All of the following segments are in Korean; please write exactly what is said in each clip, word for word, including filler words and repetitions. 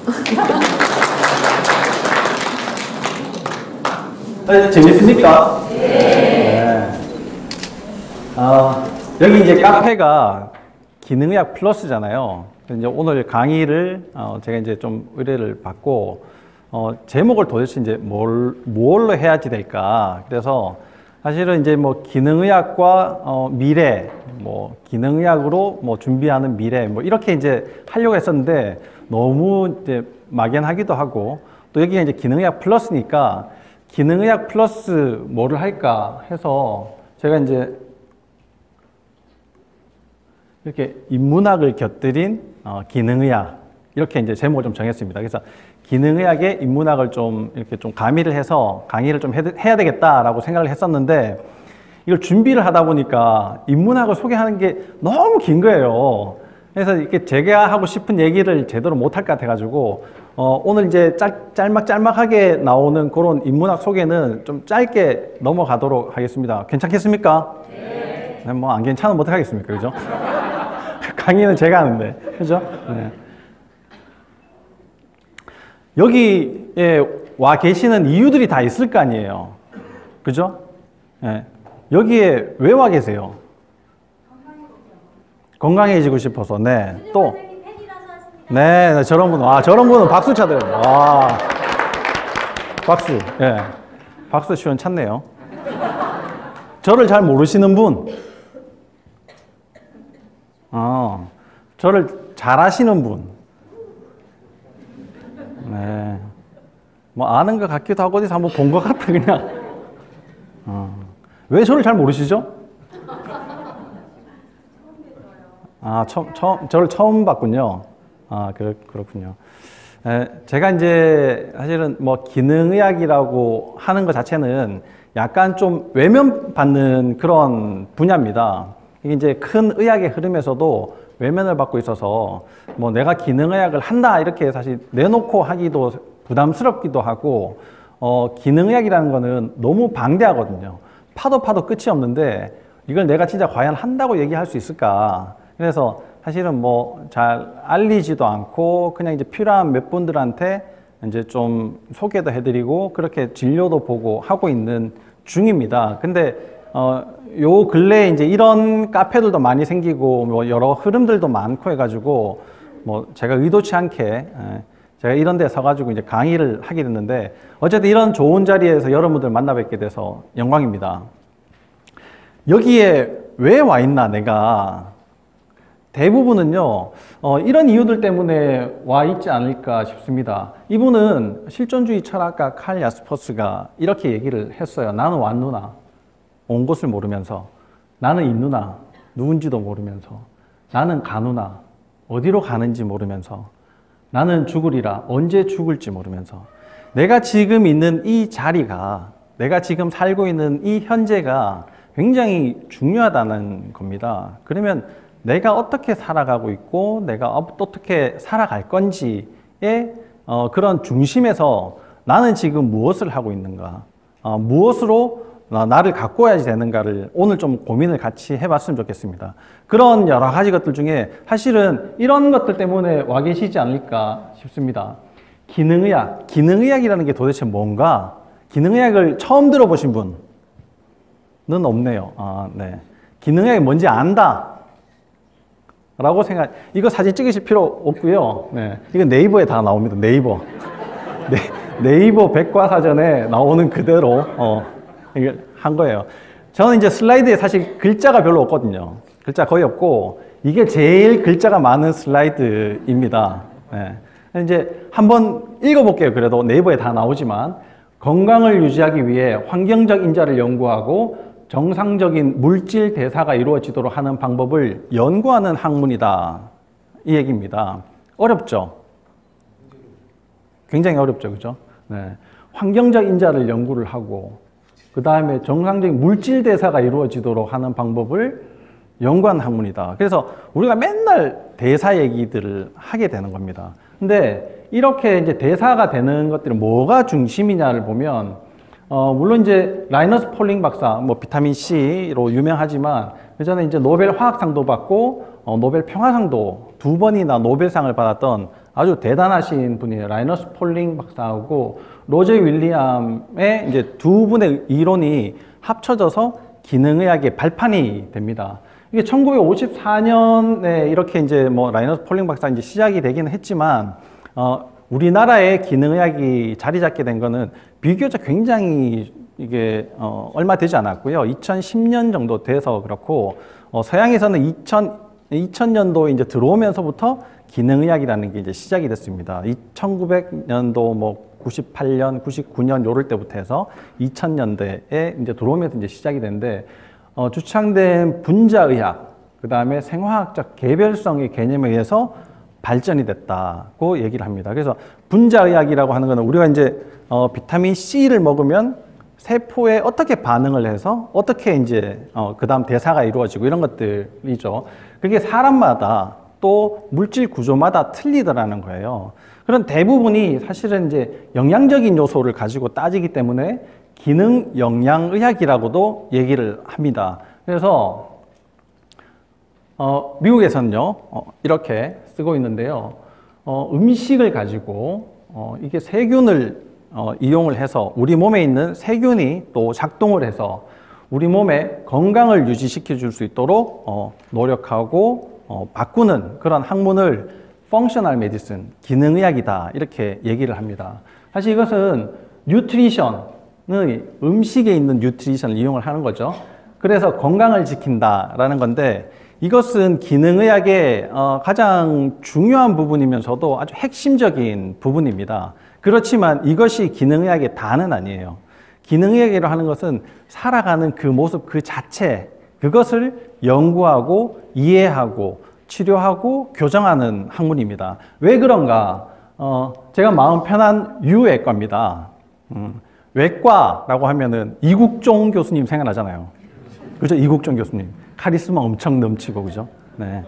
네, 재밌습니까? 네. 네. 어, 여기 이제 카페가 기능의학 플러스잖아요. 이제 오늘 강의를 어, 제가 이제 좀 의뢰를 받고 어, 제목을 도대체 이제 뭘, 뭘로 해야지 될까. 그래서 사실은 이제 뭐 기능의학과 어, 미래, 뭐 기능의학으로 뭐 준비하는 미래, 뭐 이렇게 이제 하려고 했었는데 너무 이제 막연하기도 하고 또 여기가 이제 기능의학 플러스니까 기능의학 플러스 뭐를 할까 해서 제가 이제 이렇게 인문학을 곁들인 어, 기능의학 이렇게 이제 제목을 좀 정했습니다. 그래서 기능의학에 인문학을 좀 이렇게 좀 가미를 해서 강의를 좀 해, 해야 되겠다라고 생각을 했었는데 이걸 준비를 하다 보니까 인문학을 소개하는 게 너무 긴 거예요. 그래서 이렇게 제가 하고 싶은 얘기를 제대로 못할 것 같아가지고 어, 오늘 이제 짤, 짤막짤막하게 나오는 그런 인문학 소개는 좀 짧게 넘어가도록 하겠습니다. 괜찮겠습니까? 네. 네, 뭐 안 괜찮으면 어떡하겠습니까? 그죠? 강의는 제가 하는데. 그죠? 네. 여기에 와 계시는 이유들이 다 있을 거 아니에요. 그죠? 네. 여기에 왜 와 계세요? 건강해지고 싶어서. 네. 또. 네, 네, 저런 분, 와, 저런 분은 박수 쳐드려요. 와. 박수. 예. 네. 박수 시원 찼네요. 저를 잘 모르시는 분. 어, 저를 잘 아시는 분. 네. 뭐 아는 것 같기도 하고 어디서 한번 본 것 같아, 그냥. 어. 왜 저를 잘 모르시죠? 아, 처음, 처음, 저를 처음 봤군요. 아, 그렇, 그렇군요. 에, 제가 이제 사실은 뭐 기능의학이라고 하는 것 자체는 약간 좀 외면받는 그런 분야입니다. 이게 이제 큰 의학의 흐름에서도 외면을 받고 있어서 뭐 내가 기능의학을 한다 이렇게 사실 내놓고 하기도 부담스럽기도 하고 어, 기능의학이라는 거는 너무 방대하거든요. 파도 파도 끝이 없는데 이걸 내가 진짜 과연 한다고 얘기할 수 있을까? 그래서 사실은 뭐 잘 알리지도 않고 그냥 이제 필요한 몇 분들한테 이제 좀 소개도 해드리고 그렇게 진료도 보고 하고 있는 중입니다. 근데 어, 요 근래에 이제 이런 카페들도 많이 생기고 뭐 여러 흐름들도 많고 해가지고 뭐 제가 의도치 않게 에, 제가 이런 데 서가지고 이제 강의를 하게 됐는데 어쨌든 이런 좋은 자리에서 여러분들 만나 뵙게 돼서 영광입니다. 여기에 왜 와 있나 내가 대부분은요 어, 이런 이유들 때문에 와 있지 않을까 싶습니다. 이분은 실존주의 철학가 칼 야스퍼스가 이렇게 얘기를 했어요. 나는 왔누나 온 곳을 모르면서, 나는 있누나 누군지도 모르면서, 나는 가누나 어디로 가는지 모르면서, 나는 죽으리라 언제 죽을지 모르면서, 내가 지금 있는 이 자리가, 내가 지금 살고 있는 이 현재가 굉장히 중요하다는 겁니다. 그러면 내가 어떻게 살아가고 있고 내가 어떻게 살아갈 건지의 어, 그런 중심에서 나는 지금 무엇을 하고 있는가, 어, 무엇으로 나를 가꿔야지 되는가를 오늘 좀 고민을 같이 해봤으면 좋겠습니다. 그런 여러 가지 것들 중에 사실은 이런 것들 때문에 와 계시지 않을까 싶습니다. 기능의학, 기능의학이라는 게 도대체 뭔가? 기능의학을 처음 들어보신 분은 없네요. 아, 네. 기능의학이 뭔지 안다 라고 생각, 이거 사진 찍으실 필요 없고요. 네. 이거 네이버에 다 나옵니다. 네이버. 네, 네이버 백과사전에 나오는 그대로 어, 이걸 한 거예요. 저는 이제 슬라이드에 사실 글자가 별로 없거든요. 글자 거의 없고 이게 제일 글자가 많은 슬라이드입니다. 네. 이제 한번 읽어볼게요. 그래도 네이버에 다 나오지만 건강을 유지하기 위해 환경적 인자를 연구하고 정상적인 물질 대사가 이루어지도록 하는 방법을 연구하는 학문이다. 이 얘기입니다. 어렵죠? 굉장히 어렵죠. 그죠? 네. 환경적 인자를 연구를 하고 그 다음에 정상적인 물질 대사가 이루어지도록 하는 방법을 연구하는 학문이다. 그래서 우리가 맨날 대사 얘기들을 하게 되는 겁니다. 근데 이렇게 이제 대사가 되는 것들이 뭐가 중심이냐를 보면 어, 물론 이제 라이너스 폴링 박사, 뭐 비타민 C로 유명하지만 그 전에 이제 노벨 화학상도 받고 어, 노벨 평화상도 두 번이나 노벨상을 받았던 아주 대단하신 분이에요. 라이너스 폴링 박사하고 로저 윌리엄의 이제 두 분의 이론이 합쳐져서 기능의학의 발판이 됩니다. 이게 천구백오십사 년에 이렇게 이제 뭐 라이너스 폴링 박사 이제 시작이 되기는 했지만, 어, 우리나라의 기능의학이 자리 잡게 된 거는 비교적 굉장히 이게 어, 얼마 되지 않았고요. 이천십 년 정도 돼서 그렇고, 어, 서양에서는 이천 년도에 이제 들어오면서부터 기능의학이라는 게 이제 시작이 됐습니다. 천구백 년도 뭐 구십팔 년, 구십구 년 요럴 때부터 해서 이천 년대에 이제 들어오면서 이제 시작이 됐는데, 어, 주창된 분자의학, 그 다음에 생화학적 개별성의 개념에 의해서 발전이 됐다고 얘기를 합니다. 그래서 분자의학이라고 하는 거는 우리가 이제 어, 비타민 C를 먹으면 세포에 어떻게 반응을 해서 어떻게 이제 어, 그 다음 대사가 이루어지고 이런 것들이죠. 그게 사람마다 또 물질 구조마다 틀리더라는 거예요. 그런 대부분이 사실은 이제 영양적인 요소를 가지고 따지기 때문에 기능 영양의학이라고도 얘기를 합니다. 그래서 어, 미국에서는요, 어, 이렇게 쓰고 있는데요. 어, 음식을 가지고 어, 이게 세균을 어, 이용을 해서 우리 몸에 있는 세균이 또 작동을 해서 우리 몸의 건강을 유지시켜 줄 수 있도록 어, 노력하고 어, 바꾸는 그런 학문을 펑셔널 메디슨, 기능의학이다 이렇게 얘기를 합니다. 사실 이것은 뉴트리션의 음식에 있는 뉴트리션을 이용을 하는 거죠. 그래서 건강을 지킨다라는 건데, 이것은 기능의학의 어, 가장 중요한 부분이면서도 아주 핵심적인 부분입니다. 그렇지만 이것이 기능의학의 다는 아니에요. 기능의학이라고 하는 것은 살아가는 그 모습 그 자체, 그것을 연구하고 이해하고 치료하고 교정하는 학문입니다. 왜 그런가? 어, 제가 마음 편한 유외과입니다. 음, 외과라고 하면은 이국종 교수님 생각나잖아요. 그죠? 이국종 교수님. 카리스마 엄청 넘치고, 그죠? 네.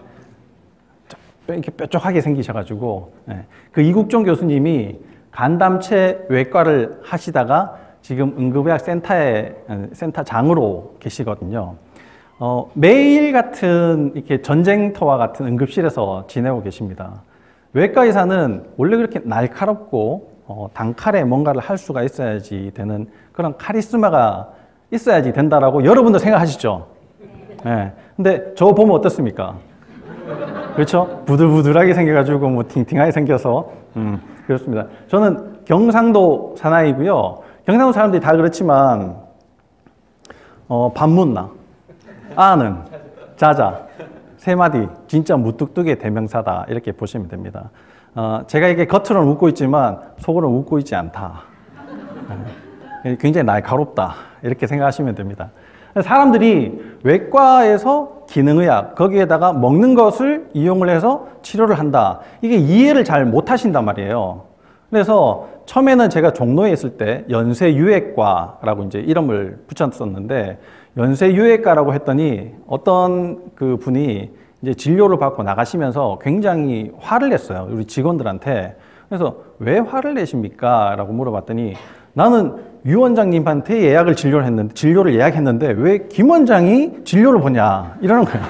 이렇게 뾰족하게 생기셔가지고, 네. 그 이국종 교수님이 간담체 외과를 하시다가 지금 응급의학 센터에, 센터장으로 계시거든요. 어, 매일 같은 이렇게 전쟁터와 같은 응급실에서 지내고 계십니다. 외과 의사는 원래 그렇게 날카롭고 어, 단칼에 뭔가를 할 수가 있어야지 되는 그런 카리스마가 있어야지 된다라고 여러분도 생각하시죠? 네. 근데 저 보면 어떻습니까? 그렇죠? 부들부들하게 생겨가지고 뭐 팅팅하게 생겨서 음, 그렇습니다. 저는 경상도 사나이고요. 경상도 사람들이 다 그렇지만 어, 반문나, 아는, 자자, 세 마디 진짜 무뚝뚝의 대명사다 이렇게 보시면 됩니다. 어, 제가 이게 겉으로는 웃고 있지만 속으로는 웃고 있지 않다. 네. 굉장히 날카롭다 이렇게 생각하시면 됩니다. 사람들이 외과에서 기능의학, 거기에다가 먹는 것을 이용을 해서 치료를 한다. 이게 이해를 잘 못하신단 말이에요. 그래서 처음에는 제가 종로에 있을 때 연세유해과라고 이제 이름을 붙였었는데, 연세유해과라고 했더니 어떤 그 분이 이제 진료를 받고 나가시면서 굉장히 화를 냈어요. 우리 직원들한테. 그래서 왜 화를 내십니까? 라고 물어봤더니, 나는 유 원장님한테 예약을 진료를 했는데, 진료를 예약했는데 왜 김 원장이 진료를 보냐 이러는 거예요.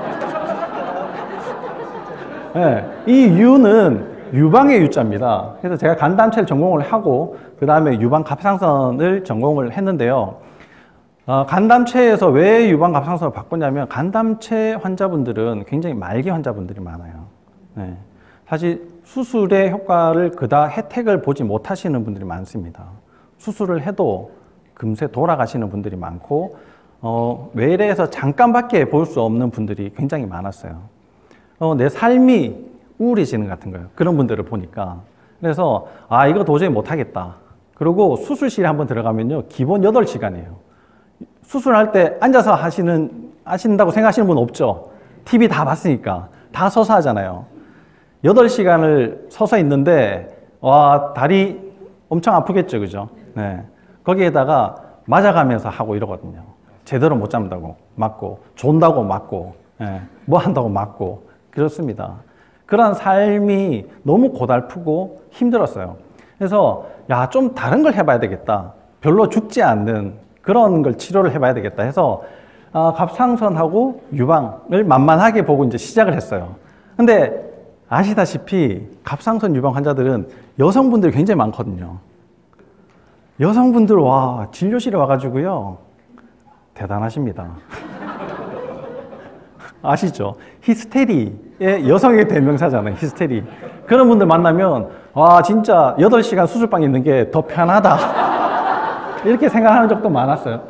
네, 이 유는 유방의 유자입니다. 그래서 제가 간담체를 전공을 하고 그 다음에 유방 갑상선을 전공을 했는데요. 어, 간담체에서 왜 유방 갑상선을 바꿨냐면, 간담체 환자분들은 굉장히 말기 환자분들이 많아요. 네, 사실 수술의 효과를 그다 혜택을 보지 못하시는 분들이 많습니다. 수술을 해도 금세 돌아가시는 분들이 많고, 어, 외래에서 잠깐밖에 볼 수 없는 분들이 굉장히 많았어요. 어, 내 삶이 우울해지는 것 같은 거예요. 그런 분들을 보니까. 그래서 아, 이거 도저히 못하겠다. 그리고 수술실에 한번 들어가면요, 기본 여덟 시간이에요. 수술할 때 앉아서 하시는, 하신다고 생각하시는 분 없죠? 티비 다 봤으니까. 다 서서 하잖아요. 여덟 시간을 서서 있는데, 와, 다리 엄청 아프겠죠, 그죠? 네. 거기에다가 맞아가면서 하고 이러거든요. 제대로 못 잡는다고 맞고, 존다고 맞고, 네. 뭐 한다고 맞고, 그렇습니다. 그런 삶이 너무 고달프고 힘들었어요. 그래서 야, 좀 다른 걸 해봐야 되겠다. 별로 죽지 않는 그런 걸 치료를 해봐야 되겠다 해서 어, 갑상선하고 유방을 만만하게 보고 이제 시작을 했어요. 근데 아시다시피 갑상선 유방 환자들은 여성분들이 굉장히 많거든요. 여성분들 와 진료실에 와가지고요 대단하십니다. 아시죠? 히스테리의 여성의 대명사잖아요. 히스테리. 그런 분들 만나면 와 진짜 여덟 시간 수술방에 있는 게 더 편하다 이렇게 생각하는 적도 많았어요.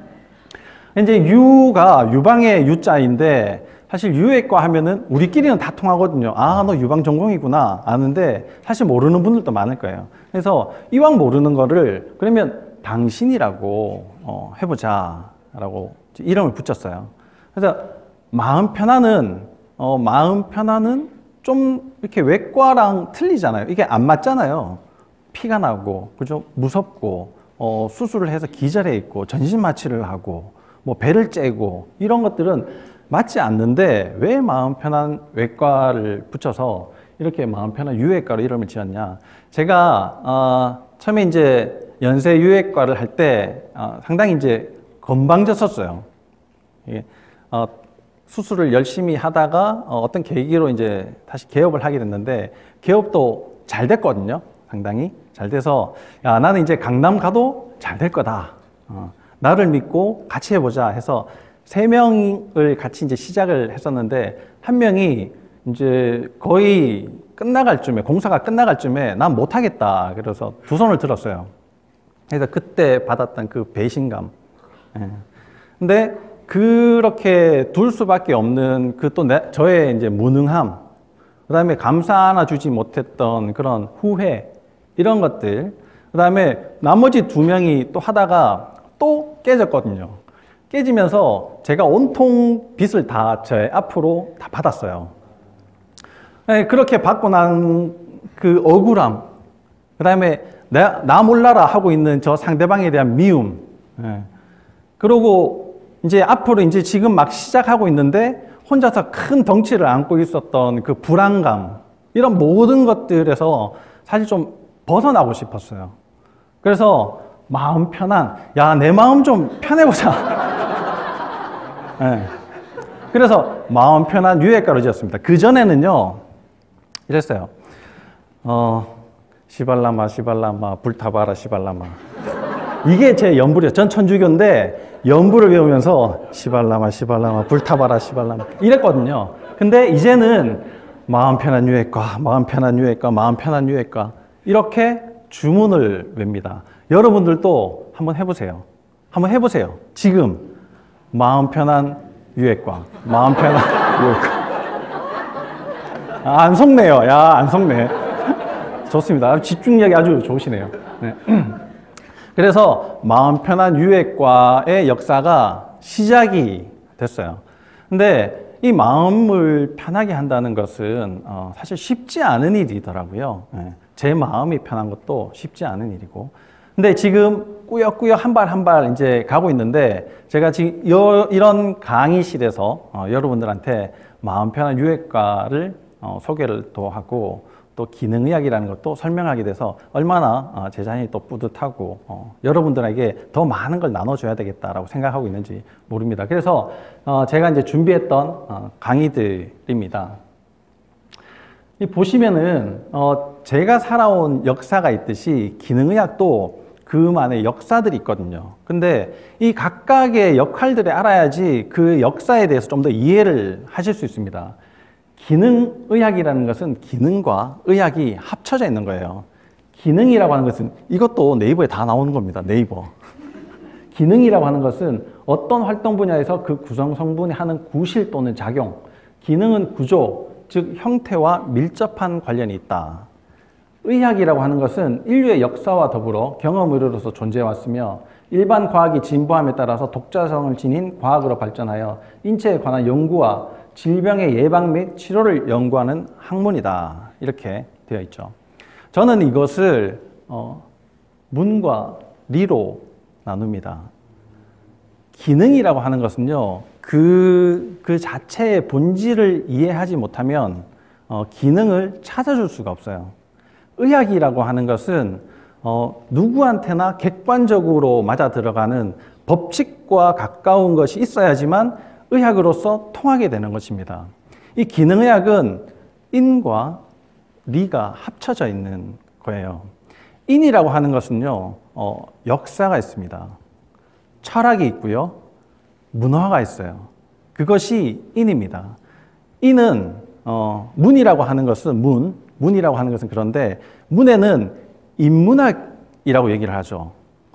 이제 유가 유방의 유자인데 사실 유외과 하면은 우리끼리는 다 통하거든요. 아, 너 유방 전공이구나 아는데 사실 모르는 분들도 많을 거예요. 그래서 이왕 모르는 거를 그러면 당신이라고 어, 해보자 라고 이름을 붙였어요. 그래서 마음 편안은 어, 마음 편안은 좀 이렇게 외과랑 틀리잖아요. 이게 안 맞잖아요. 피가 나고 그죠? 무섭고 어, 수술을 해서 기절해 있고 전신 마취를 하고 뭐 배를 째고 이런 것들은 맞지 않는데 왜 마음 편한 외과를 붙여서 이렇게 마음 편한 유외과로 이름을 지었냐. 제가 어, 처음에 이제 연세 유외과를 할 때 어, 상당히 이제 건방졌었어요. 예, 어, 수술을 열심히 하다가 어, 어떤 계기로 이제 다시 개업을 하게 됐는데 개업도 잘 됐거든요. 상당히 잘 돼서 야 나는 이제 강남 가도 잘 될 거다. 어, 나를 믿고 같이 해보자 해서 세 명을 같이 이제 시작을 했었는데 한 명이 이제 거의 끝나갈 쯤에 공사가 끝나갈 쯤에 난 못하겠다 그래서 두 손을 들었어요. 그래서 그때 받았던 그 배신감. 예. 근데 그렇게 둘 수밖에 없는 그 또 저의 이제 무능함, 그 다음에 감사 하나 주지 못했던 그런 후회 이런 것들, 그 다음에 나머지 두 명이 또 하다가 또 깨졌거든요. 깨지면서 제가 온통 빚을 다 제 앞으로 다 받았어요. 네, 그렇게 받고 난 그 억울함, 그 다음에 나, 나 몰라라 하고 있는 저 상대방에 대한 미움, 네. 그리고 이제 앞으로 이제 지금 막 시작하고 있는데 혼자서 큰 덩치를 안고 있었던 그 불안감, 이런 모든 것들에서 사실 좀 벗어나고 싶었어요. 그래서 마음 편한, 야, 내 마음 좀 편해보자. 네. 그래서 마음 편한 유외과로 지었습니다. 그전에는요, 이랬어요. 어, 시발라마, 시발라마, 불타봐라, 시발라마. 이게 제 연불이에요. 전 천주교인데 연불을 외우면서 시발라마, 시발라마, 불타봐라, 시발라마. 이랬거든요. 근데 이제는 마음 편한 유외과, 마음 편한 유외과, 마음 편한 유외과. 이렇게 주문을 웹니다. 여러분들도 한번 해보세요. 한번 해보세요. 지금 마음 편한 유외과, 마음 편한 유외과. 아, 안 속네요. 야, 안 속네. 좋습니다. 집중력이 아주 좋으시네요. 네. 그래서 마음 편한 유외과의 역사가 시작이 됐어요. 근데 이 마음을 편하게 한다는 것은 어, 사실 쉽지 않은 일이더라고요. 네. 제 마음이 편한 것도 쉽지 않은 일이고. 근데 지금 꾸역꾸역 한 발 한 발 이제 가고 있는데 제가 지금 여, 이런 강의실에서 어, 여러분들한테 마음 편한 유외과를 어, 소개를 또 하고 또 기능의학이라는 것도 설명하게 돼서 얼마나 어, 제 자신이 또 뿌듯하고 어, 여러분들에게 더 많은 걸 나눠줘야 되겠다라고 생각하고 있는지 모릅니다. 그래서 어, 제가 이제 준비했던 어, 강의들입니다. 이 보시면은 어, 제가 살아온 역사가 있듯이 기능의학도 그만의 역사들이 있거든요. 근데 이 각각의 역할들을 알아야지 그 역사에 대해서 좀 더 이해를 하실 수 있습니다. 기능의학이라는 것은 기능과 의학이 합쳐져 있는 거예요. 기능이라고 하는 것은 이것도 네이버에 다 나오는 겁니다. 네이버. 기능이라고 하는 것은 어떤 활동 분야에서 그 구성 성분이 하는 구실 또는 작용, 기능은 구조, 즉 형태와 밀접한 관련이 있다. 의학이라고 하는 것은 인류의 역사와 더불어 경험 의료로서 존재해왔으며 일반 과학이 진보함에 따라서 독자성을 지닌 과학으로 발전하여 인체에 관한 연구와 질병의 예방 및 치료를 연구하는 학문이다. 이렇게 되어 있죠. 저는 이것을 어, 문과 리로 나눕니다. 기능이라고 하는 것은요, 그, 그 자체의 본질을 이해하지 못하면 어, 기능을 찾아줄 수가 없어요. 의학이라고 하는 것은 어, 누구한테나 객관적으로 맞아 들어가는 법칙과 가까운 것이 있어야지만 의학으로서 통하게 되는 것입니다. 이 기능의학은 인과 리가 합쳐져 있는 거예요. 인이라고 하는 것은요, 어, 역사가 있습니다. 철학이 있고요, 문화가 있어요. 그것이 인입니다. 인은 어, 문이라고 하는 것은 문, 문이라고 하는 것은 그런데 문에는 인문학이라고 얘기를 하죠.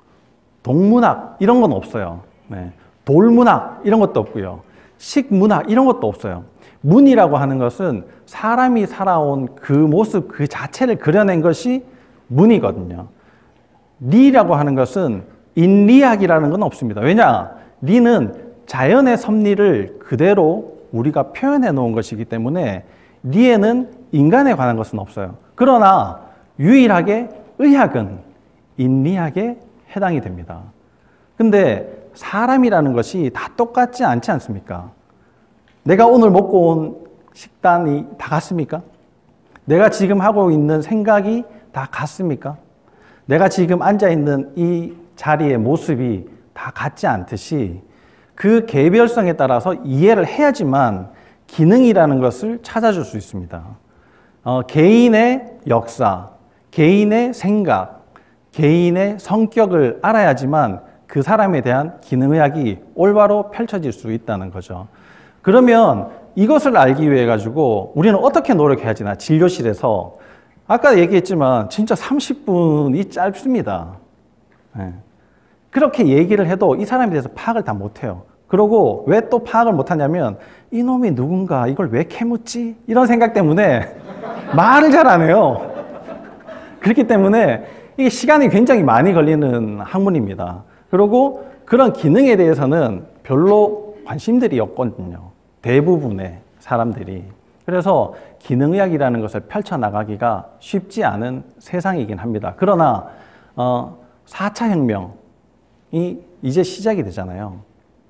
동문학 이런 건 없어요. 네. 돌문학 이런 것도 없고요. 식문학 이런 것도 없어요. 문이라고 하는 것은 사람이 살아온 그 모습 그 자체를 그려낸 것이 문이거든요. 리라고 하는 것은 인리학이라는 건 없습니다. 왜냐? 리는 자연의 섭리를 그대로 우리가 표현해 놓은 것이기 때문에 리에는 인간에 관한 것은 없어요. 그러나 유일하게 의학은 인리학에 해당이 됩니다. 근데 사람이라는 것이 다 똑같지 않지 않습니까? 내가 오늘 먹고 온 식단이 다 같습니까? 내가 지금 하고 있는 생각이 다 같습니까? 내가 지금 앉아있는 이 자리의 모습이 다 같지 않듯이 그 개별성에 따라서 이해를 해야지만 기능이라는 것을 찾아줄 수 있습니다. 어, 개인의 역사, 개인의 생각, 개인의 성격을 알아야지만 그 사람에 대한 기능의학이 올바로 펼쳐질 수 있다는 거죠. 그러면 이것을 알기 위해 가지고 우리는 어떻게 노력해야 되나? 진료실에서 아까 얘기했지만 진짜 삼십 분이 짧습니다. 네. 그렇게 얘기를 해도 이 사람에 대해서 파악을 다 못해요. 그러고 왜 또 파악을 못하냐면 이놈이 누군가 이걸 왜 캐묻지? 이런 생각 때문에 말을 잘 안 해요. 그렇기 때문에 이게 시간이 굉장히 많이 걸리는 학문입니다. 그리고 그런 기능에 대해서는 별로 관심들이 없거든요. 대부분의 사람들이. 그래서 기능의학이라는 것을 펼쳐나가기가 쉽지 않은 세상이긴 합니다. 그러나 어, 사 차 혁명이 이제 시작이 되잖아요.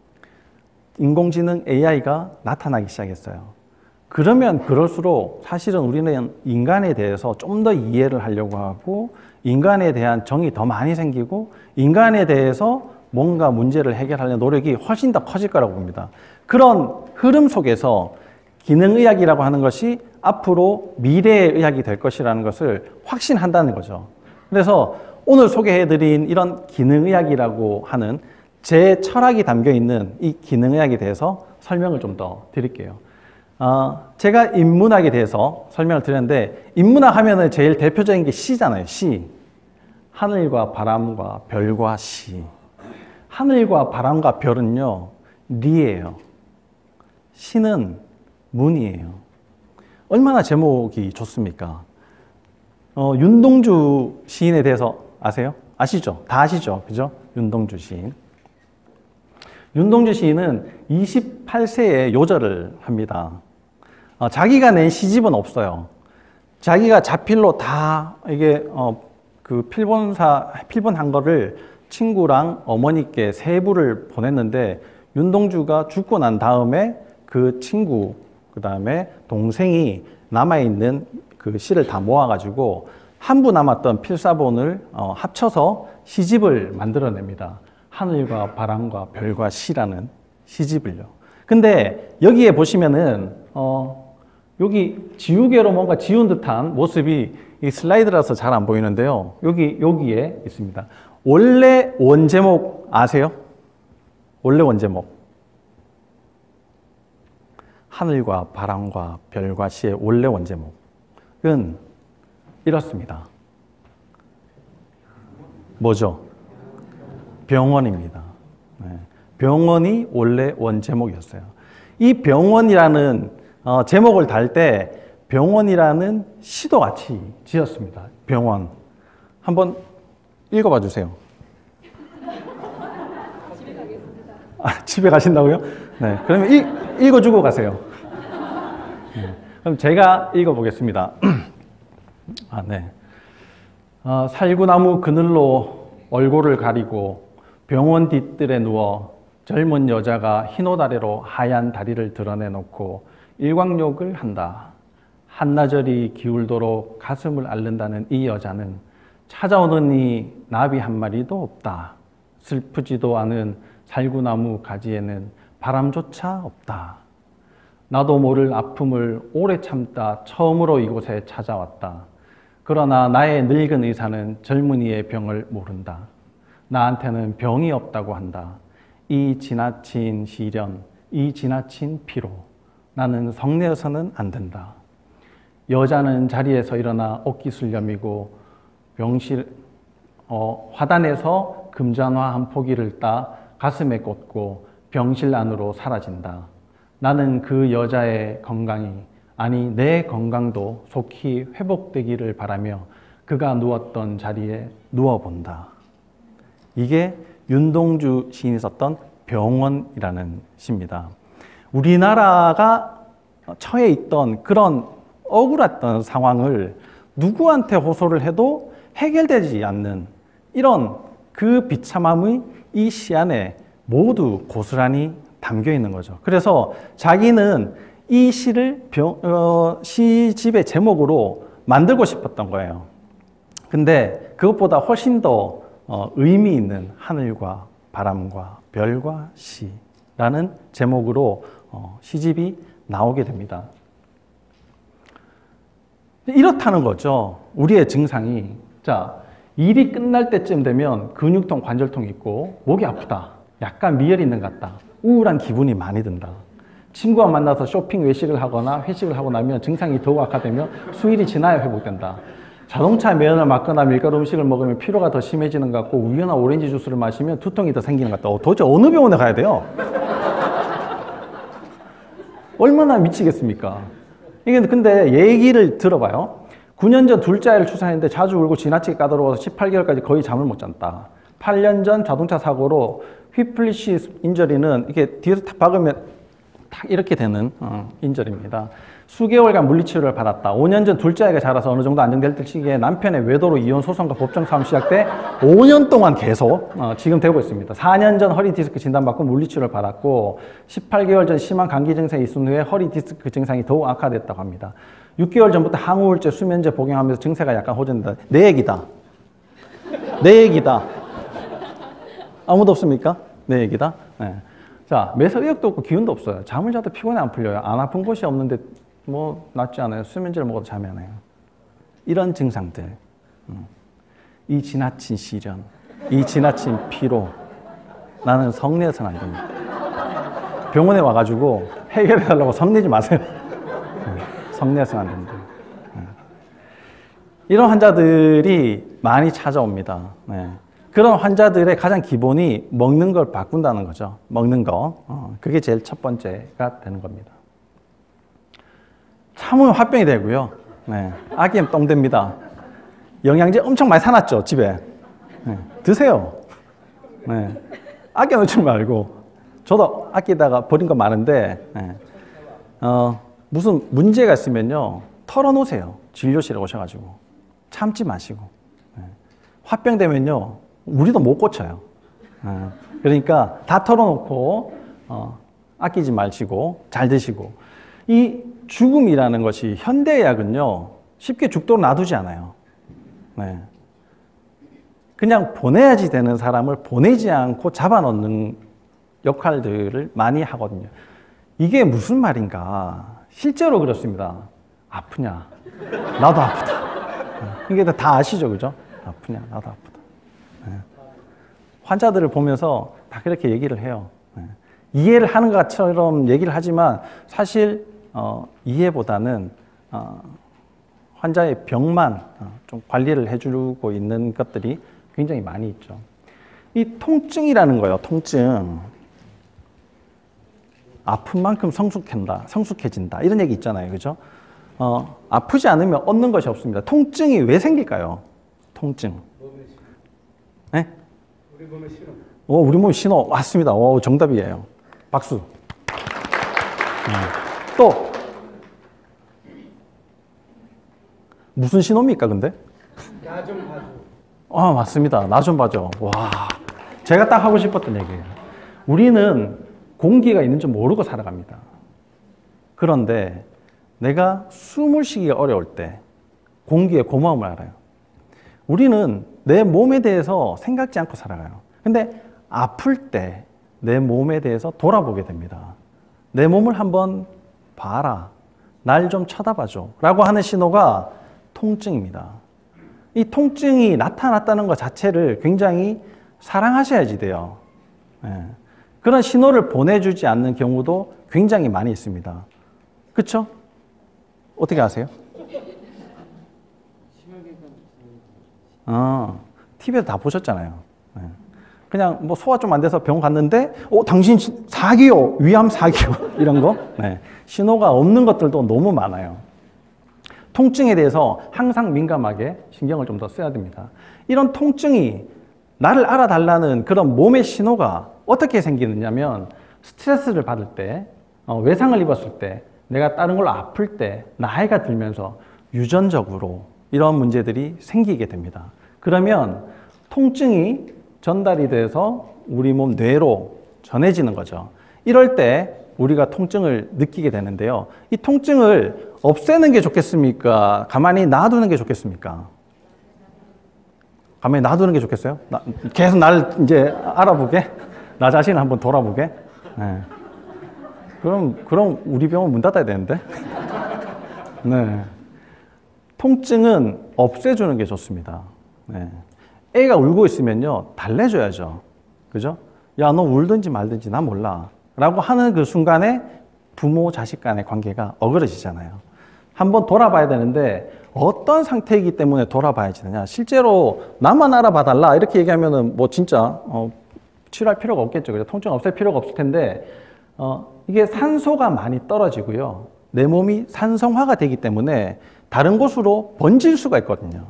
인공지능 에이아이가 나타나기 시작했어요. 그러면 그럴수록 사실은 우리는 인간에 대해서 좀 더 이해를 하려고 하고 인간에 대한 정이 더 많이 생기고 인간에 대해서 뭔가 문제를 해결하려는 노력이 훨씬 더 커질 거라고 봅니다. 그런 흐름 속에서 기능의학이라고 하는 것이 앞으로 미래의 의학이 될 것이라는 것을 확신한다는 거죠. 그래서 오늘 소개해드린 이런 기능의학이라고 하는 제 철학이 담겨있는 이 기능의학에 대해서 설명을 좀 더 드릴게요. 어, 제가 인문학에 대해서 설명을 드렸는데 인문학 하면은 제일 대표적인 게 시잖아요. 시. 하늘과 바람과 별과 시. 하늘과 바람과 별은요, 리예요. 시는 문이에요. 얼마나 제목이 좋습니까? 어, 윤동주 시인에 대해서 아세요? 아시죠? 다 아시죠? 그죠? 윤동주 시인. 윤동주 시인은 이십팔 세에 요절을 합니다. 어, 자기가 낸 시집은 없어요. 자기가 자필로 다 이게 어, 그 필본사 필본한 거를 친구랑 어머니께 세부를 보냈는데 윤동주가 죽고 난 다음에 그 친구 그 다음에 동생이 남아있는 그 시를 다 모아가지고 한 부 남았던 필사본을 어, 합쳐서 시집을 만들어냅니다. 하늘과 바람과 별과 시라는 시집을요. 근데 여기에 보시면은 어, 여기 지우개로 뭔가 지운 듯한 모습이 이 슬라이드라서 잘 안 보이는데요. 여기 여기에 있습니다. 원래 원제목 아세요? 원래 원제목. 하늘과 바람과 별과 시의 원래 원제목은 이렇습니다. 뭐죠? 병원입니다. 네. 병원이 원래 원제목이었어요. 이 병원이라는 어, 제목을 달 때 병원이라는 시도 같이 지었습니다. 병원. 한번 읽어봐 주세요. 집에 가겠습니다. 아, 집에 가신다고요? 네. 그러면 읽, 읽어주고 가세요. 네. 그럼 제가 읽어보겠습니다. 아, 네. 어, 살구나무 그늘로 얼굴을 가리고 병원 뒤뜰에 누워 젊은 여자가 흰옷 아래로 하얀 다리를 드러내놓고 일광욕을 한다. 한나절이 기울도록 가슴을 앓는다는 이 여자는 찾아오는 이 나비 한 마리도 없다. 슬프지도 않은 살구나무 가지에는 바람조차 없다. 나도 모를 아픔을 오래 참다 처음으로 이곳에 찾아왔다. 그러나 나의 늙은 의사는 젊은이의 병을 모른다. 나한테는 병이 없다고 한다. 이 지나친 시련, 이 지나친 피로. 나는 성내어서는 안 된다. 여자는 자리에서 일어나 옥기술염이고 병실, 어, 화단에서 금잔화 한 포기를 따 가슴에 꽂고 병실 안으로 사라진다. 나는 그 여자의 건강이, 아니 내 건강도 속히 회복되기를 바라며 그가 누웠던 자리에 누워본다. 이게 윤동주 시인이 썼던 병원이라는 시입니다. 우리나라가 처해 있던 그런 억울했던 상황을 누구한테 호소를 해도 해결되지 않는 이런 그 비참함의 이 시 안에 모두 고스란히 담겨 있는 거죠. 그래서 자기는 이 시를 병, 어, 시집의 제목으로 만들고 싶었던 거예요. 근데 그것보다 훨씬 더 어, 의미 있는 하늘과 바람과 별과 시라는 제목으로 어, 시집이 나오게 됩니다. 이렇다는 거죠. 우리의 증상이. 자, 일이 끝날 때쯤 되면 근육통, 관절통이 있고 목이 아프다. 약간 미열이 있는 것 같다. 우울한 기분이 많이 든다. 친구와 만나서 쇼핑 외식을 하거나 회식을 하고 나면 증상이 더욱 악화되며 수일이 지나야 회복된다. 자동차 매연을 맞거나 밀가루 음식을 먹으면 피로가 더 심해지는 것 같고 우유나 오렌지 주스를 마시면 두통이 더 생기는 것 같다. 어, 도대체 어느 병원에 가야 돼요? 얼마나 미치겠습니까? 이게 근데 얘기를 들어봐요. 구 년 전 둘째 아이를 출산했는데 자주 울고 지나치게 까다로워서 십팔 개월까지 거의 잠을 못 잤다. 팔 년 전 자동차 사고로 휘플리시 인저리는 이렇게 뒤에서 탁 박으면 탁 이렇게 되는 어, 인저리입니다. 수개월간 물리치료를 받았다. 오 년 전 둘째 아이가 자라서 어느 정도 안정될 시기에 남편의 외도로 이혼 소송과 법정 싸움이 시작돼 오 년 동안 계속 어, 지금 되고 있습니다. 사 년 전 허리 디스크 진단받고 물리치료를 받았고 십팔 개월 전 심한 감기 증상이 있은 후에 허리 디스크 증상이 더욱 악화됐다고 합니다. 육 개월 전부터 항우울제, 수면제 복용하면서 증세가 약간 호전된다. 내 얘기다. 내 얘기다. 아무도 없습니까? 내 얘기다. 네. 자, 매사 의욕도 없고 기운도 없어요. 잠을 자도 피곤해 안 풀려요. 안 아픈 곳이 없는데 뭐 낫지 않아요. 수면제를 먹어도 잠이 안 와요. 이런 증상들. 음. 이 지나친 시련, 이 지나친 피로. 나는 성내어서는 안 됩니다. 병원에 와가지고 해결해달라고 성내지 마세요. 성내어서는 안 됩니다. 네. 이런 환자들이 많이 찾아옵니다. 네. 그런 환자들의 가장 기본이 먹는 걸 바꾼다는 거죠. 먹는 거. 어, 그게 제일 첫 번째가 되는 겁니다. 참으면 화병이 되고요. 네. 아기면 똥 됩니다. 영양제 엄청 많이 사놨죠, 집에. 네. 드세요. 네. 아껴 놓지 말고. 저도 아끼다가 버린 거 많은데, 네. 어, 무슨 문제가 있으면요, 털어놓으세요. 진료실에 오셔가지고. 참지 마시고. 네. 화병 되면요, 우리도 못 고쳐요. 어, 그러니까 다 털어놓고 어, 아끼지 마시고 잘 드시고. 이 죽음이라는 것이 현대의학은요 쉽게 죽도록 놔두지 않아요. 네. 그냥 보내야지 되는 사람을 보내지 않고 잡아넣는 역할들을 많이 하거든요. 이게 무슨 말인가? 실제로 그렇습니다. 아프냐? 나도 아프다. 이게 다 아시죠, 그죠? 아프냐? 나도 아프다. 네. 환자들을 보면서 다 그렇게 얘기를 해요. 네. 이해를 하는 것처럼 얘기를 하지만 사실 어, 이해보다는 어, 환자의 병만 어, 좀 관리를 해주고 있는 것들이 굉장히 많이 있죠. 이 통증이라는 거예요. 통증. 아픈 만큼 성숙한다, 성숙해진다 이런 얘기 있잖아요, 그죠? 어, 아프지 않으면 얻는 것이 없습니다. 통증이 왜 생길까요? 통증. 네? 우리 몸의 신호. 오, 우리 몸의 신호 왔습니다. 오, 정답이에요. 박수. 네. 또 무슨 신호입니까, 근데? 나 좀 봐줘. 아, 맞습니다. 나 좀 봐줘. 와, 제가 딱 하고 싶었던 얘기예요. 우리는 공기가 있는 줄 모르고 살아갑니다. 그런데 내가 숨을 쉬기가 어려울 때 공기의 고마움을 알아요. 우리는 내 몸에 대해서 생각지 않고 살아가요. 근데 아플 때 내 몸에 대해서 돌아보게 됩니다. 내 몸을 한번 봐라. 날 좀 쳐다봐줘. 라고 하는 신호가 통증입니다. 이 통증이 나타났다는 것 자체를 굉장히 사랑하셔야지 돼요. 예. 그런 신호를 보내주지 않는 경우도 굉장히 많이 있습니다. 그쵸? 어떻게 아세요? 어, 티비에서 다 보셨잖아요. 예. 그냥 뭐 소화 좀 안 돼서 병원 갔는데, 어, 당신 사기요, 위암 사기요, 이런 거. 네. 신호가 없는 것들도 너무 많아요. 통증에 대해서 항상 민감하게 신경을 좀 더 써야 됩니다. 이런 통증이 나를 알아달라는 그런 몸의 신호가 어떻게 생기느냐면, 스트레스를 받을 때, 어, 외상을 입었을 때, 내가 다른 걸로 아플 때, 나이가 들면서 유전적으로 이런 문제들이 생기게 됩니다. 그러면 통증이 전달이 돼서 우리 몸 뇌로 전해지는 거죠. 이럴 때 우리가 통증을 느끼게 되는데요. 이 통증을 없애는 게 좋겠습니까? 가만히 놔두는 게 좋겠습니까? 가만히 놔두는 게 좋겠어요? 나, 계속 날 이제 알아보게? 나 자신을 한번 돌아보게? 네. 그럼, 그럼 우리 병원 문 닫아야 되는데? 네. 통증은 없애주는 게 좋습니다. 네. 애가 울고 있으면요, 달래줘야죠. 그죠? 야, 너 울든지 말든지 난 몰라. 라고 하는 그 순간에 부모, 자식 간의 관계가 어그러지잖아요. 한번 돌아봐야 되는데, 어떤 상태이기 때문에 돌아봐야지 되냐. 실제로 나만 알아봐달라. 이렇게 얘기하면은 뭐 진짜, 어, 치료할 필요가 없겠죠. 그죠? 통증 없앨 필요가 없을 텐데, 어, 이게 산소가 많이 떨어지고요. 내 몸이 산성화가 되기 때문에 다른 곳으로 번질 수가 있거든요.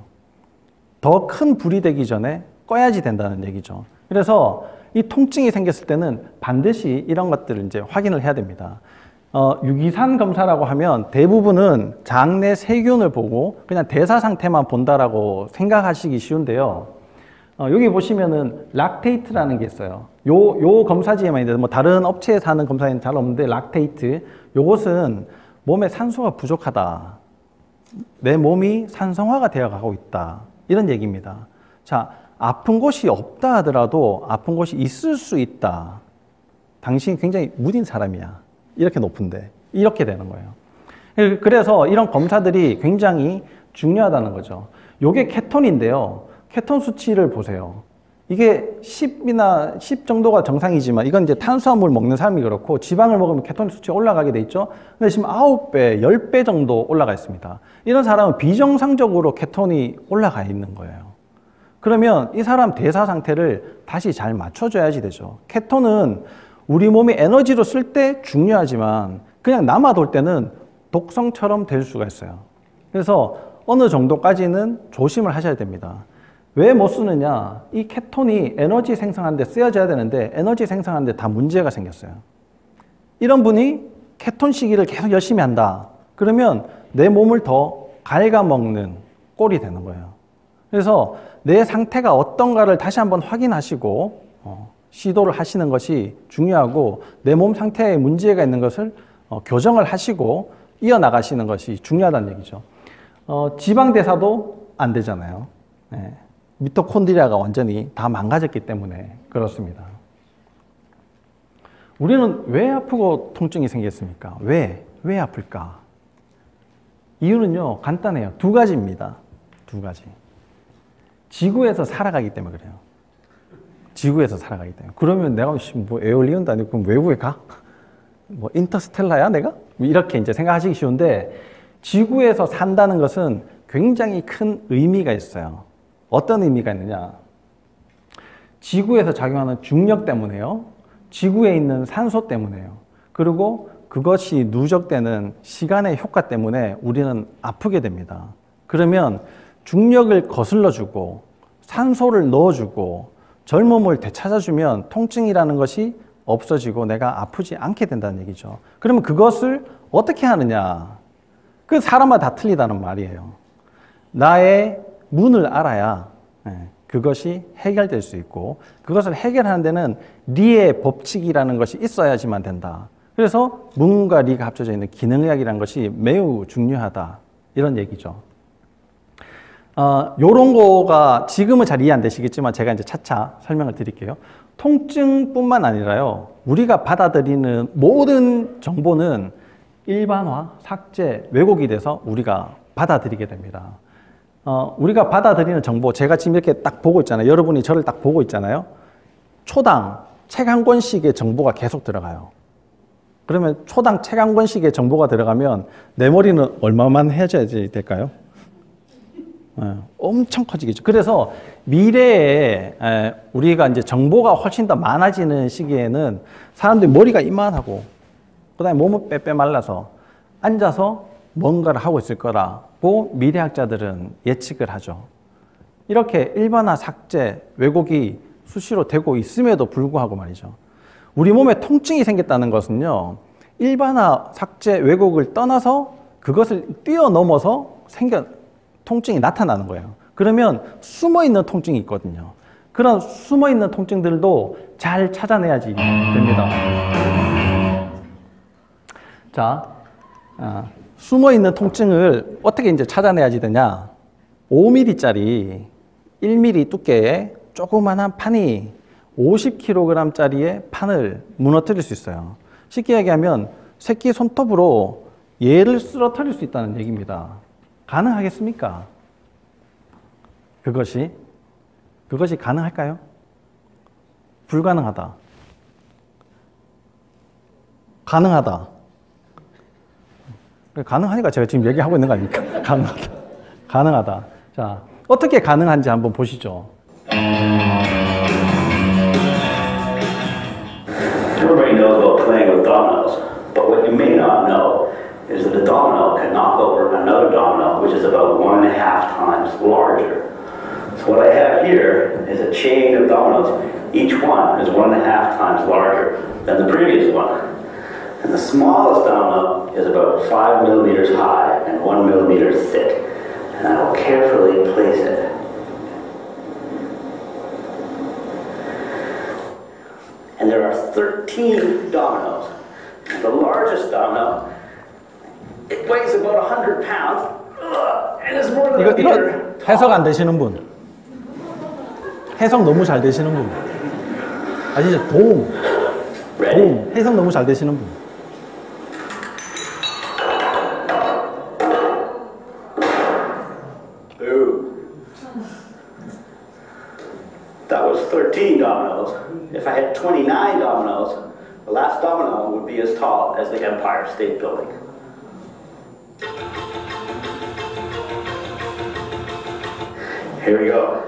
더 큰 불이 되기 전에 꺼야지 된다는 얘기죠. 그래서 이 통증이 생겼을 때는 반드시 이런 것들을 이제 확인을 해야 됩니다. 어, 유기산 검사라고 하면 대부분은 장내 세균을 보고 그냥 대사 상태만 본다라고 생각하시기 쉬운데요. 어, 여기 보시면은 락테이트라는 게 있어요. 요, 요 검사지에만 있는데 뭐 다른 업체에서 하는 검사에는 잘 없는데 락테이트. 요것은 몸에 산소가 부족하다. 내 몸이 산성화가 되어 가고 있다. 이런 얘기입니다. 자, 아픈 곳이 없다 하더라도 아픈 곳이 있을 수 있다. 당신이 굉장히 무딘 사람이야. 이렇게 높은데. 이렇게 되는 거예요. 그래서 이런 검사들이 굉장히 중요하다는 거죠. 요게 케톤인데요. 케톤 수치를 보세요. 이게 십이나 십 정도가 정상이지만 이건 이제 탄수화물 먹는 사람이 그렇고 지방을 먹으면 케톤 수치가 올라가게 돼 있죠. 근데 지금 아홉 배, 십 배 정도 올라가 있습니다. 이런 사람은 비정상적으로 케톤이 올라가 있는 거예요. 그러면 이 사람 대사 상태를 다시 잘 맞춰줘야지 되죠. 케톤은 우리 몸이 에너지로 쓸 때 중요하지만 그냥 남아돌 때는 독성처럼 될 수가 있어요. 그래서 어느 정도까지는 조심을 하셔야 됩니다. 왜 못 쓰느냐? 이 케톤이 에너지 생성하는데 쓰여져야 되는데 에너지 생성하는데 다 문제가 생겼어요. 이런 분이 케톤 시기를 계속 열심히 한다. 그러면 내 몸을 더 갉아먹는 꼴이 되는 거예요. 그래서 내 상태가 어떤가를 다시 한번 확인하시고 어, 시도를 하시는 것이 중요하고 내 몸 상태에 문제가 있는 것을 어, 교정을 하시고 이어나가시는 것이 중요하다는 얘기죠. 어, 지방대사도 안 되잖아요. 네. 미토콘드리아가 완전히 다 망가졌기 때문에 그렇습니다. 우리는 왜 아프고 통증이 생겼습니까? 왜? 왜 아플까? 이유는요, 간단해요. 두 가지입니다. 두 가지. 지구에서 살아가기 때문에 그래요. 지구에서 살아가기 때문에. 그러면 내가 뭐 에어리언도 아니고 그럼 외국에 가? 뭐 인터스텔라야 내가? 이렇게 이제 생각하시기 쉬운데 지구에서 산다는 것은 굉장히 큰 의미가 있어요. 어떤 의미가 있느냐? 지구에서 작용하는 중력 때문에요. 지구에 있는 산소 때문에요. 그리고 그것이 누적되는 시간의 효과 때문에 우리는 아프게 됩니다. 그러면 중력을 거슬러주고 산소를 넣어주고 젊음을 되찾아주면 통증이라는 것이 없어지고 내가 아프지 않게 된다는 얘기죠. 그러면 그것을 어떻게 하느냐? 그 사람마다 다 틀리다는 말이에요. 나의 문을 알아야 그것이 해결될 수 있고 그것을 해결하는 데는 리의 법칙이라는 것이 있어야지만 된다. 그래서 문과 리가 합쳐져 있는 기능의학이라는 것이 매우 중요하다. 이런 얘기죠. 어, 요런 거가 지금은 잘 이해 안 되시겠지만 제가 이제 차차 설명을 드릴게요. 통증뿐만 아니라요. 우리가 받아들이는 모든 정보는 일반화, 삭제, 왜곡이 돼서 우리가 받아들이게 됩니다. 어, 우리가 받아들이는 정보, 제가 지금 이렇게 딱 보고 있잖아요. 여러분이 저를 딱 보고 있잖아요. 초당 책 한 권씩의 정보가 계속 들어가요. 그러면 초당 책 한 권씩의 정보가 들어가면 내 머리는 얼마만 해줘야 될까요? 네, 엄청 커지겠죠. 그래서 미래에 에, 우리가 이제 정보가 훨씬 더 많아지는 시기에는 사람들이 머리가 이만하고 그 다음에 몸은 빼빼 말라서 앉아서 뭔가를 하고 있을 거라고 미래학자들은 예측을 하죠. 이렇게 일반화, 삭제, 왜곡이 수시로 되고 있음에도 불구하고 말이죠. 우리 몸에 통증이 생겼다는 것은요. 일반화, 삭제, 왜곡을 떠나서 그것을 뛰어넘어서 생겨 통증이 나타나는 거예요. 그러면 숨어있는 통증이 있거든요. 그런 숨어있는 통증들도 잘 찾아내야지 됩니다. 자, 아, 숨어있는 통증을 어떻게 이제 찾아내야지 되냐. 오 밀리미터짜리 일 밀리미터 두께의 조그만한 판이 오십 킬로그램짜리의 판을 무너뜨릴 수 있어요. 쉽게 얘기하면 새끼 손톱으로 얘를 쓰러뜨릴 수 있다는 얘기입니다. 가능하겠습니까? 그것이 그것이 가능할까요? 불가능하다. 가능하다. 가능하니까 제가 지금 얘기하고 있는 거 아닙니까? 가능하다. 가능하다. 자, 어떻게 가능한지 한번 보시죠. Everybody knows about playing with dominoes, but what you may not know is that a domino can knock over another domino, which is about one and a half times larger. So what I have here is a chain of dominoes. Each one is one and a half times larger than the previous one. And the smallest domino is about five millimeters high and one millimeter thick. And I will carefully place it. And there are thirteen dominoes. The largest domino, it weighs about one hundred pounds, and is more than 이거, a meter 이거 해석 안 되시는 분, 해석 너무 잘 되시는 분, 아시죠? 도움, 도움, 해석 너무 잘 되시는 분. That was thirteen dominoes. If I had twenty-nine dominoes, the last domino would be as tall as the Empire State Building. Here we go.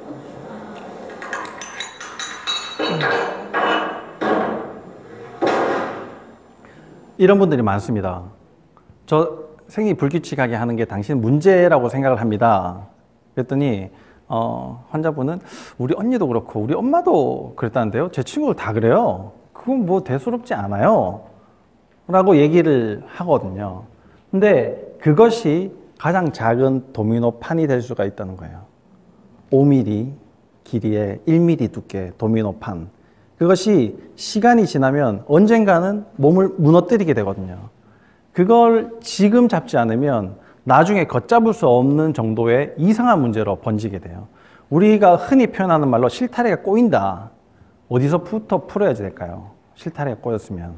이런 분들이 많습니다. 저 생이 불규칙하게 하는 게 당신 문제라고 생각을 합니다. 그랬더니 어, 환자분은 우리 언니도 그렇고 우리 엄마도 그랬다는데요. 제 친구들 다 그래요. 그건 뭐 대수롭지 않아요. 라고 얘기를 하거든요. 근데 그것이 가장 작은 도미노 판이 될 수가 있다는 거예요. 오 밀리미터 길이의 일 밀리미터 두께 도미노 판. 그것이 시간이 지나면 언젠가는 몸을 무너뜨리게 되거든요. 그걸 지금 잡지 않으면 나중에 걷잡을 수 없는 정도의 이상한 문제로 번지게 돼요. 우리가 흔히 표현하는 말로 실타래가 꼬인다. 어디서부터 풀어야 될까요? 실타래가 꼬였으면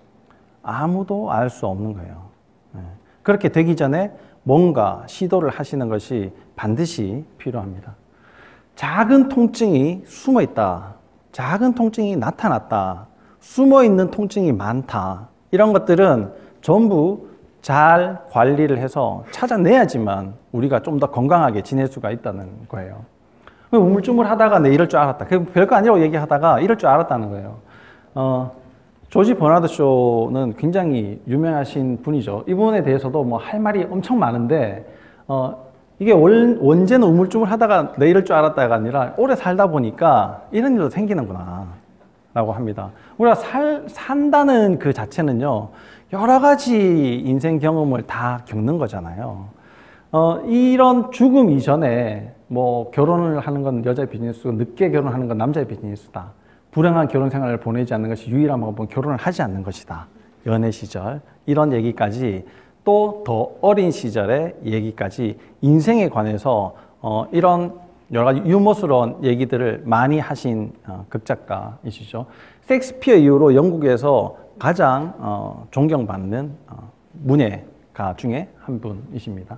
아무도 알 수 없는 거예요. 그렇게 되기 전에 뭔가 시도를 하시는 것이 반드시 필요합니다. 작은 통증이 숨어 있다. 작은 통증이 나타났다. 숨어 있는 통증이 많다. 이런 것들은 전부 잘 관리를 해서 찾아내야지만 우리가 좀 더 건강하게 지낼 수가 있다는 거예요. 우물쭈물 하다가 내 이럴 줄 알았다. 별거 아니라고 얘기하다가 이럴 줄 알았다는 거예요. 어, 조지 버나드 쇼는 굉장히 유명하신 분이죠. 이분에 대해서도 뭐 할 말이 엄청 많은데 어, 이게 원, 언제는 우물쭈물 하다가 내 이럴 줄 알았다가 아니라 오래 살다 보니까 이런 일도 생기는구나 라고 합니다. 우리가 살, 산다는 그 자체는요 여러 가지 인생 경험을 다 겪는 거잖아요. 어, 이런 죽음 이전에 뭐 결혼을 하는 건 여자의 비즈니스고 늦게 결혼하는 건 남자의 비즈니스다. 불행한 결혼 생활을 보내지 않는 것이 유일한 방법은 결혼을 하지 않는 것이다. 연애 시절 이런 얘기까지 또 더 어린 시절의 얘기까지 인생에 관해서 어, 이런 여러 가지 유머스러운 얘기들을 많이 하신 어, 극작가이시죠. 셰익스피어 이후로 영국에서 가장 어, 존경받는 어, 문예가 중에 한 분이십니다.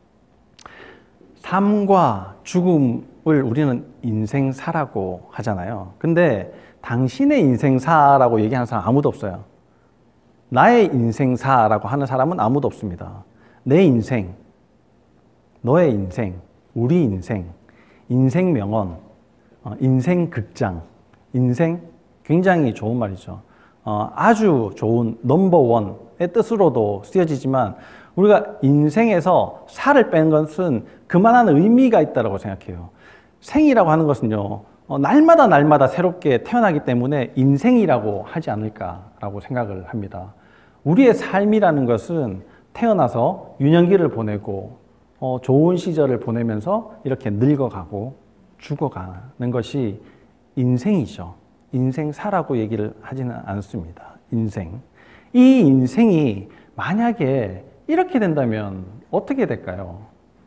삶과 죽음을 우리는 인생사라고 하잖아요. 근데 당신의 인생사라고 얘기하는 사람 아무도 없어요. 나의 인생사라고 하는 사람은 아무도 없습니다. 내 인생, 너의 인생, 우리 인생, 인생 명언, 어, 인생 극장, 인생 굉장히 좋은 말이죠. 어, 아주 좋은 넘버원의 뜻으로도 쓰여지지만 우리가 인생에서 살을 뺀 것은 그만한 의미가 있다고 생각해요. 생이라고 하는 것은요, 어, 날마다 날마다 새롭게 태어나기 때문에 인생이라고 하지 않을까라고 생각을 합니다. 우리의 삶이라는 것은 태어나서 유년기를 보내고 어, 좋은 시절을 보내면서 이렇게 늙어가고 죽어가는 것이 인생이죠. 인생사라고 얘기를 하지는 않습니다. 인생. 이 인생이 만약에 이렇게 된다면 어떻게 될까요?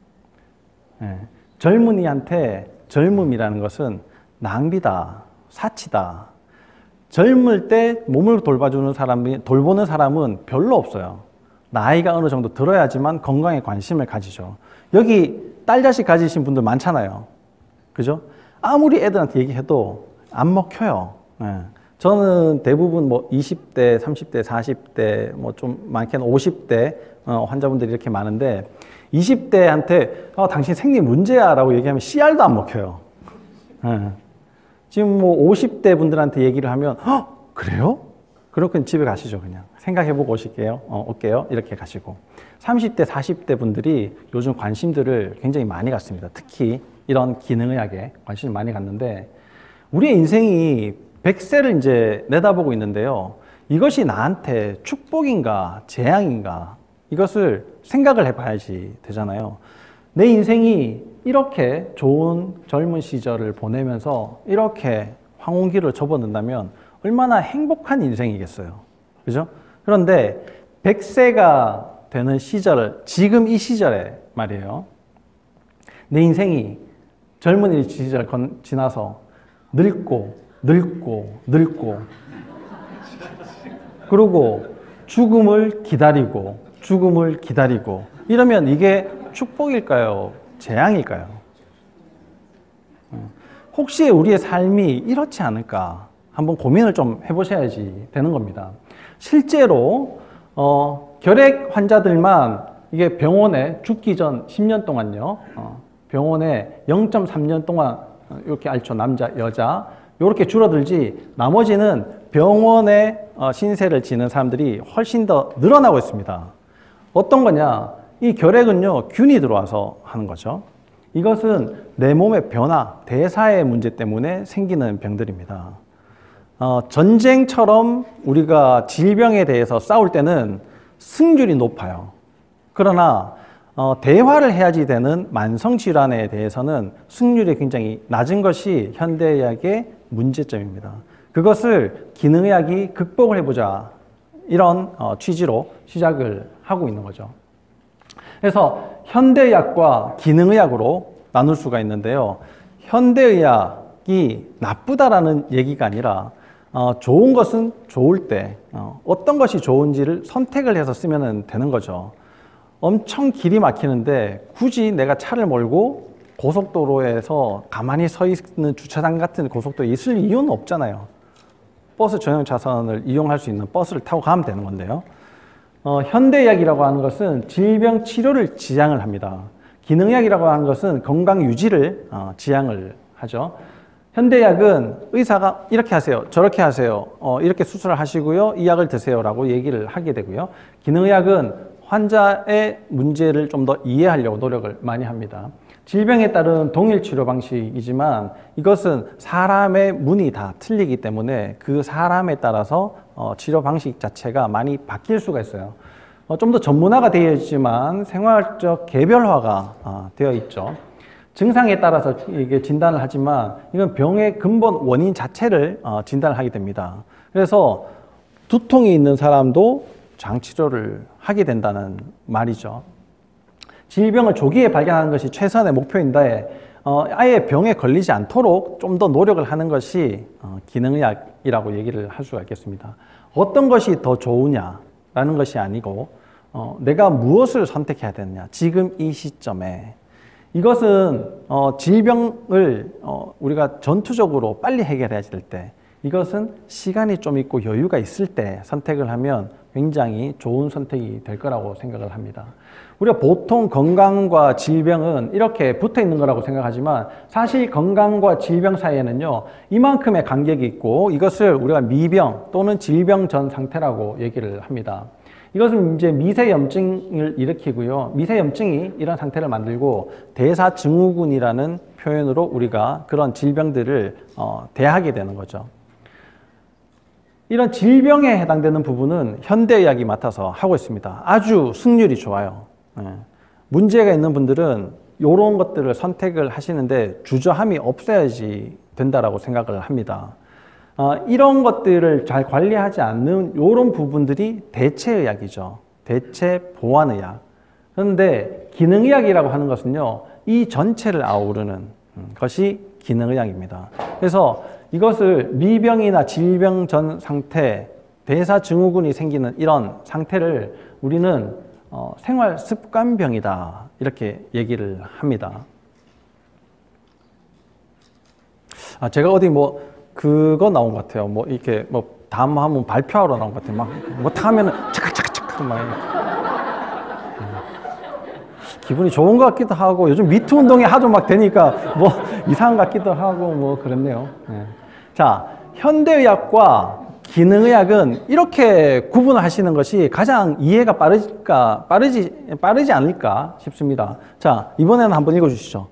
네. 젊은이한테 젊음이라는 것은 낭비다, 사치다. 젊을 때 몸을 돌봐주는 사람이, 돌보는 사람은 별로 없어요. 나이가 어느 정도 들어야지만 건강에 관심을 가지죠. 여기 딸 자식 가지신 분들 많잖아요. 그죠? 아무리 애들한테 얘기해도 안 먹혀요. 네. 저는 대부분 뭐 이십 대, 삼십 대, 사십 대, 뭐 좀 많게는 오십 대 어, 환자분들이 이렇게 많은데 이십 대한테 어, 당신 생리 문제야 라고 얘기하면 씨알도 안 먹혀요. 네. 지금 뭐 오십 대 분들한테 얘기를 하면 어, 그래요? 그렇군 집에 가시죠. 그냥 생각해보고 오실게요. 어, 올게요. 이렇게 가시고 삼십 대, 사십 대 분들이 요즘 관심들을 굉장히 많이 갖습니다. 특히 이런 기능의학에 관심을 많이 갖는데 우리의 인생이 백 세를 이제 내다보고 있는데요. 이것이 나한테 축복인가 재앙인가 이것을 생각을 해봐야지 되잖아요. 내 인생이 이렇게 좋은 젊은 시절을 보내면서 이렇게 황혼기를 접어든다면 얼마나 행복한 인생이겠어요. 그죠? 그런데 백 세가 되는 시절, 지금 이 시절에 말이에요. 내 인생이 젊은이 시절 지나서 늙고 늙고 늙고 그리고 죽음을 기다리고 죽음을 기다리고 이러면 이게 축복일까요? 재앙일까요? 혹시 우리의 삶이 이렇지 않을까 한번 고민을 좀 해보셔야지 되는 겁니다. 실제로 어, 결핵 환자들만 이게 병원에 죽기 전 십 년 동안요. 어, 병원에 영 점 삼 년 동안 이렇게 앓죠. 남자, 여자 이렇게 줄어들지 나머지는 병원에 어, 신세를 지는 사람들이 훨씬 더 늘어나고 있습니다. 어떤 거냐? 이 결핵은요 균이 들어와서 하는 거죠. 이것은 내 몸의 변화, 대사의 문제 때문에 생기는 병들입니다. 어, 전쟁처럼 우리가 질병에 대해서 싸울 때는 승률이 높아요. 그러나 어, 대화를 해야지 되는 만성질환에 대해서는 승률이 굉장히 낮은 것이 현대의학의 문제점입니다. 그것을 기능의학이 극복을 해보자 이런 어, 취지로 시작을 하고 있는 거죠. 그래서 현대의학과 기능의학으로 나눌 수가 있는데요. 현대의학이 나쁘다라는 얘기가 아니라 어, 좋은 것은 좋을 때 어, 어떤 것이 좋은지를 선택을 해서 쓰면 되는 거죠. 엄청 길이 막히는데 굳이 내가 차를 몰고 고속도로에서 가만히 서 있는 주차장 같은 고속도로에 있을 이유는 없잖아요. 버스 전용 차선을 이용할 수 있는 버스를 타고 가면 되는 건데요. 어, 현대의학이라고 하는 것은 질병 치료를 지향을 합니다. 기능의학이라고 하는 것은 건강 유지를 어, 지향을 하죠. 현대의학은 의사가 이렇게 하세요, 저렇게 하세요, 어, 이렇게 수술을 하시고요, 이 약을 드세요 라고 얘기를 하게 되고요. 기능의학은 환자의 문제를 좀 더 이해하려고 노력을 많이 합니다. 질병에 따른 동일 치료 방식이지만 이것은 사람의 문이 다 틀리기 때문에 그 사람에 따라서 어, 치료 방식 자체가 많이 바뀔 수가 있어요. 어, 좀 더 전문화가 되어 있지만 생활적 개별화가 어, 되어 있죠. 증상에 따라서 이게 진단을 하지만 이건 병의 근본 원인 자체를 어, 진단을 하게 됩니다. 그래서 두통이 있는 사람도 장치료를 하게 된다는 말이죠. 질병을 조기에 발견하는 것이 최선의 목표인데 어, 아예 병에 걸리지 않도록 좀 더 노력을 하는 것이 어, 기능의학이라고 얘기를 할 수가 있겠습니다. 어떤 것이 더 좋으냐라는 것이 아니고 어, 내가 무엇을 선택해야 되느냐. 지금 이 시점에. 이것은 어, 질병을 어, 우리가 전투적으로 빨리 해결해야 될 때, 이것은 시간이 좀 있고 여유가 있을 때 선택을 하면 굉장히 좋은 선택이 될 거라고 생각을 합니다. 우리가 보통 건강과 질병은 이렇게 붙어 있는 거라고 생각하지만 사실 건강과 질병 사이에는요, 이만큼의 간격이 있고 이것을 우리가 미병 또는 질병 전 상태라고 얘기를 합니다. 이것은 이제 미세염증을 일으키고요. 미세염증이 이런 상태를 만들고 대사증후군이라는 표현으로 우리가 그런 질병들을 어, 대하게 되는 거죠. 이런 질병에 해당되는 부분은 현대의학이 맡아서 하고 있습니다. 아주 승률이 좋아요. 예. 문제가 있는 분들은 이런 것들을 선택을 하시는데 주저함이 없어야지 된다라고 생각을 합니다. 어, 이런 것들을 잘 관리하지 않는 이런 부분들이 대체의학이죠. 대체 보완의학. 그런데 기능의학이라고 하는 것은요, 이 전체를 아우르는 것이 기능의학입니다. 그래서 이것을 미병이나 질병 전 상태, 대사증후군이 생기는 이런 상태를 우리는 어, 생활 습관병이다 이렇게 얘기를 합니다. 아, 제가 어디 뭐 그거 나온 것 같아요. 뭐 이렇게 뭐 담화문 발표하러 나온 것 같아요. 막 뭐 타면은 차카차카차카 막 음. 기분이 좋은 것 같기도 하고 요즘 미투 운동이 하도 막 되니까 뭐 이상한 것 같기도 하고 뭐 그렇네요. 네. 자, 현대의학과 기능의학은 이렇게 구분을 하시는 것이 가장 이해가 빠르니까 빠르지 빠르지 않을까 싶습니다. 자, 이번에는 한번 읽어주시죠.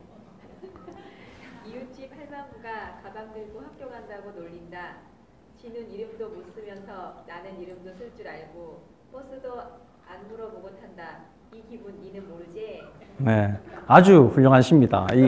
이웃집 할망구가 가방 들고 학교 간다고 놀린다. 지는 이름도 못 쓰면서 나는 이름도 쓸 줄 알고 버스도 안 물어보고 탄다. 이 기분 니는 모르지? 네, 아주 훌륭하십니다. 이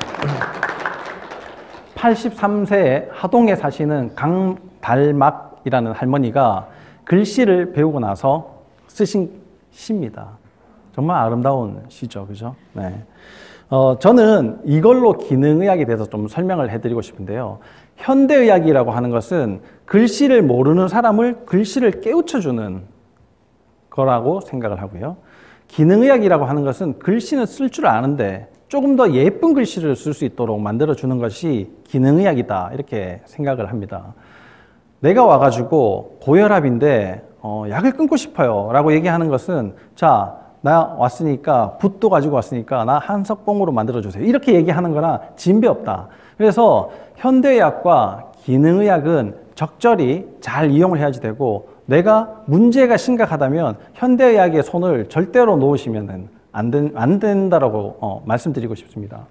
팔십삼 세에 하동에 사시는 강달막이라는 할머니가 글씨를 배우고 나서 쓰신 시입니다. 정말 아름다운 시죠, 그죠? 네. 어, 저는 이걸로 기능의학에 대해서 좀 설명을 해드리고 싶은데요. 현대의학이라고 하는 것은 글씨를 모르는 사람을 글씨를 깨우쳐주는 거라고 생각을 하고요. 기능의학이라고 하는 것은 글씨는 쓸 줄 아는데 조금 더 예쁜 글씨를 쓸 수 있도록 만들어주는 것이 기능의학이다 이렇게 생각을 합니다. 내가 와가지고 고혈압인데 어, 약을 끊고 싶어요 라고 얘기하는 것은 자, 나 왔으니까 붓도 가지고 왔으니까 나 한석봉으로 만들어주세요 이렇게 얘기하는 거나 진배 없다. 그래서 현대의학과 기능의학은 적절히 잘 이용을 해야지 되고 내가 문제가 심각하다면 현대의학의 손을 절대로 놓으시면 안, 된, 안 된다라고 어, 말씀드리고 싶습니다.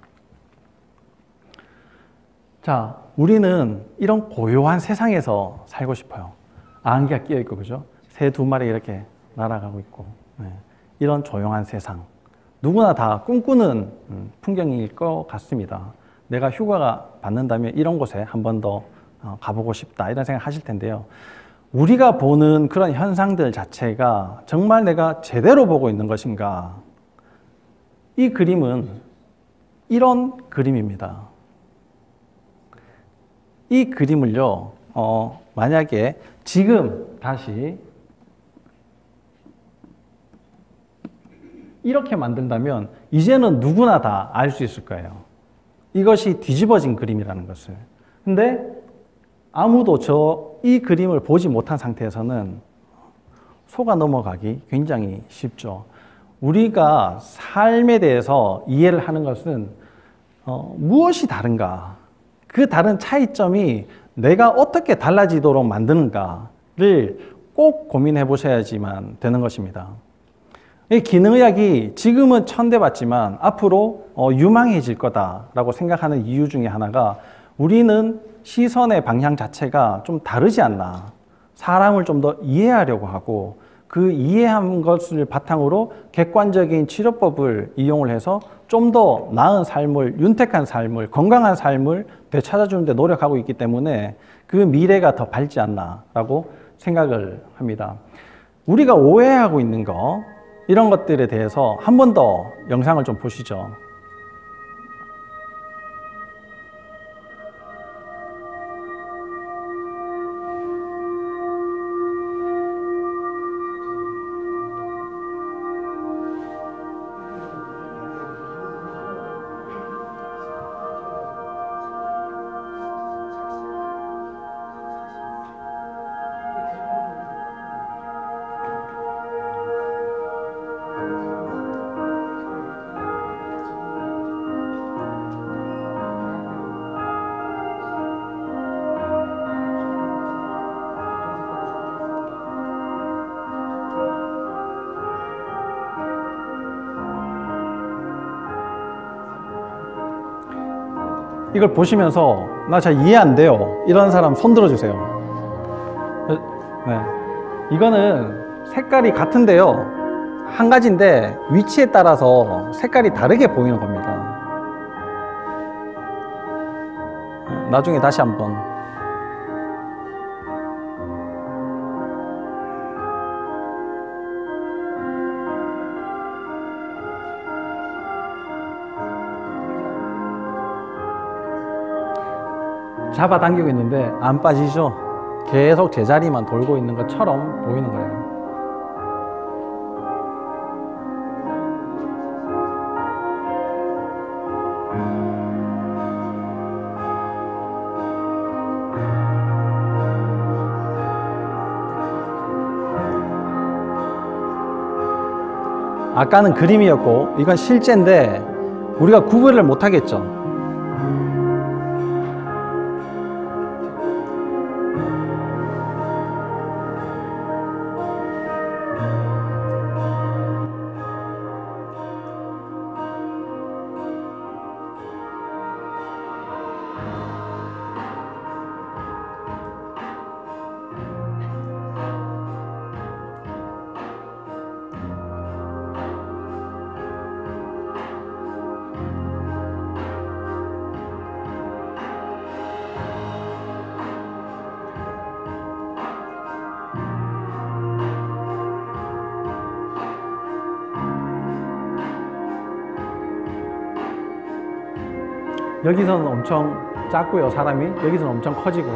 자, 우리는 이런 고요한 세상에서 살고 싶어요. 안개가 끼어 있고, 그죠? 새 두 마리 이렇게 날아가고 있고, 네. 이런 조용한 세상. 누구나 다 꿈꾸는 음, 풍경일 것 같습니다. 내가 휴가가 받는다면 이런 곳에 한 번 더 어, 가보고 싶다. 이런 생각 하실 텐데요. 우리가 보는 그런 현상들 자체가 정말 내가 제대로 보고 있는 것인가? 이 그림은 이런 그림입니다. 이 그림을요, 어, 만약에 지금 다시 이렇게 만든다면 이제는 누구나 다 알 수 있을 거예요. 이것이 뒤집어진 그림이라는 것을. 근데 아무도 저 이 그림을 보지 못한 상태에서는 속아 넘어가기 굉장히 쉽죠. 우리가 삶에 대해서 이해를 하는 것은 어, 무엇이 다른가? 그 다른 차이점이 내가 어떻게 달라지도록 만드는가를 꼭 고민해 보셔야지만 되는 것입니다. 이 기능의학이 지금은 천대받지만 앞으로 어, 유망해질 거다라고 생각하는 이유 중에 하나가 우리는 시선의 방향 자체가 좀 다르지 않나. 사람을 좀 더 이해하려고 하고 그 이해한 것을 바탕으로 객관적인 치료법을 이용을 해서 좀 더 나은 삶을, 윤택한 삶을, 건강한 삶을 되찾아주는 데 노력하고 있기 때문에 그 미래가 더 밝지 않나라고 생각을 합니다. 우리가 오해하고 있는 거, 이런 것들에 대해서 한 번 더 영상을 좀 보시죠. 이걸 보시면서 나 잘 이해 안 돼요. 이런 사람 손 들어주세요. 네. 이거는 색깔이 같은데요. 한 가지인데 위치에 따라서 색깔이 다르게 보이는 겁니다. 나중에 다시 한번. 잡아당기고 있는데 안 빠지죠? 계속 제자리만 돌고 있는 것처럼 보이는 거예요. 아까는 그림이었고 이건 실제인데 우리가 구별을 못 하겠죠. 여기서는 엄청 작고요, 사람이. 여기서는 엄청 커지고.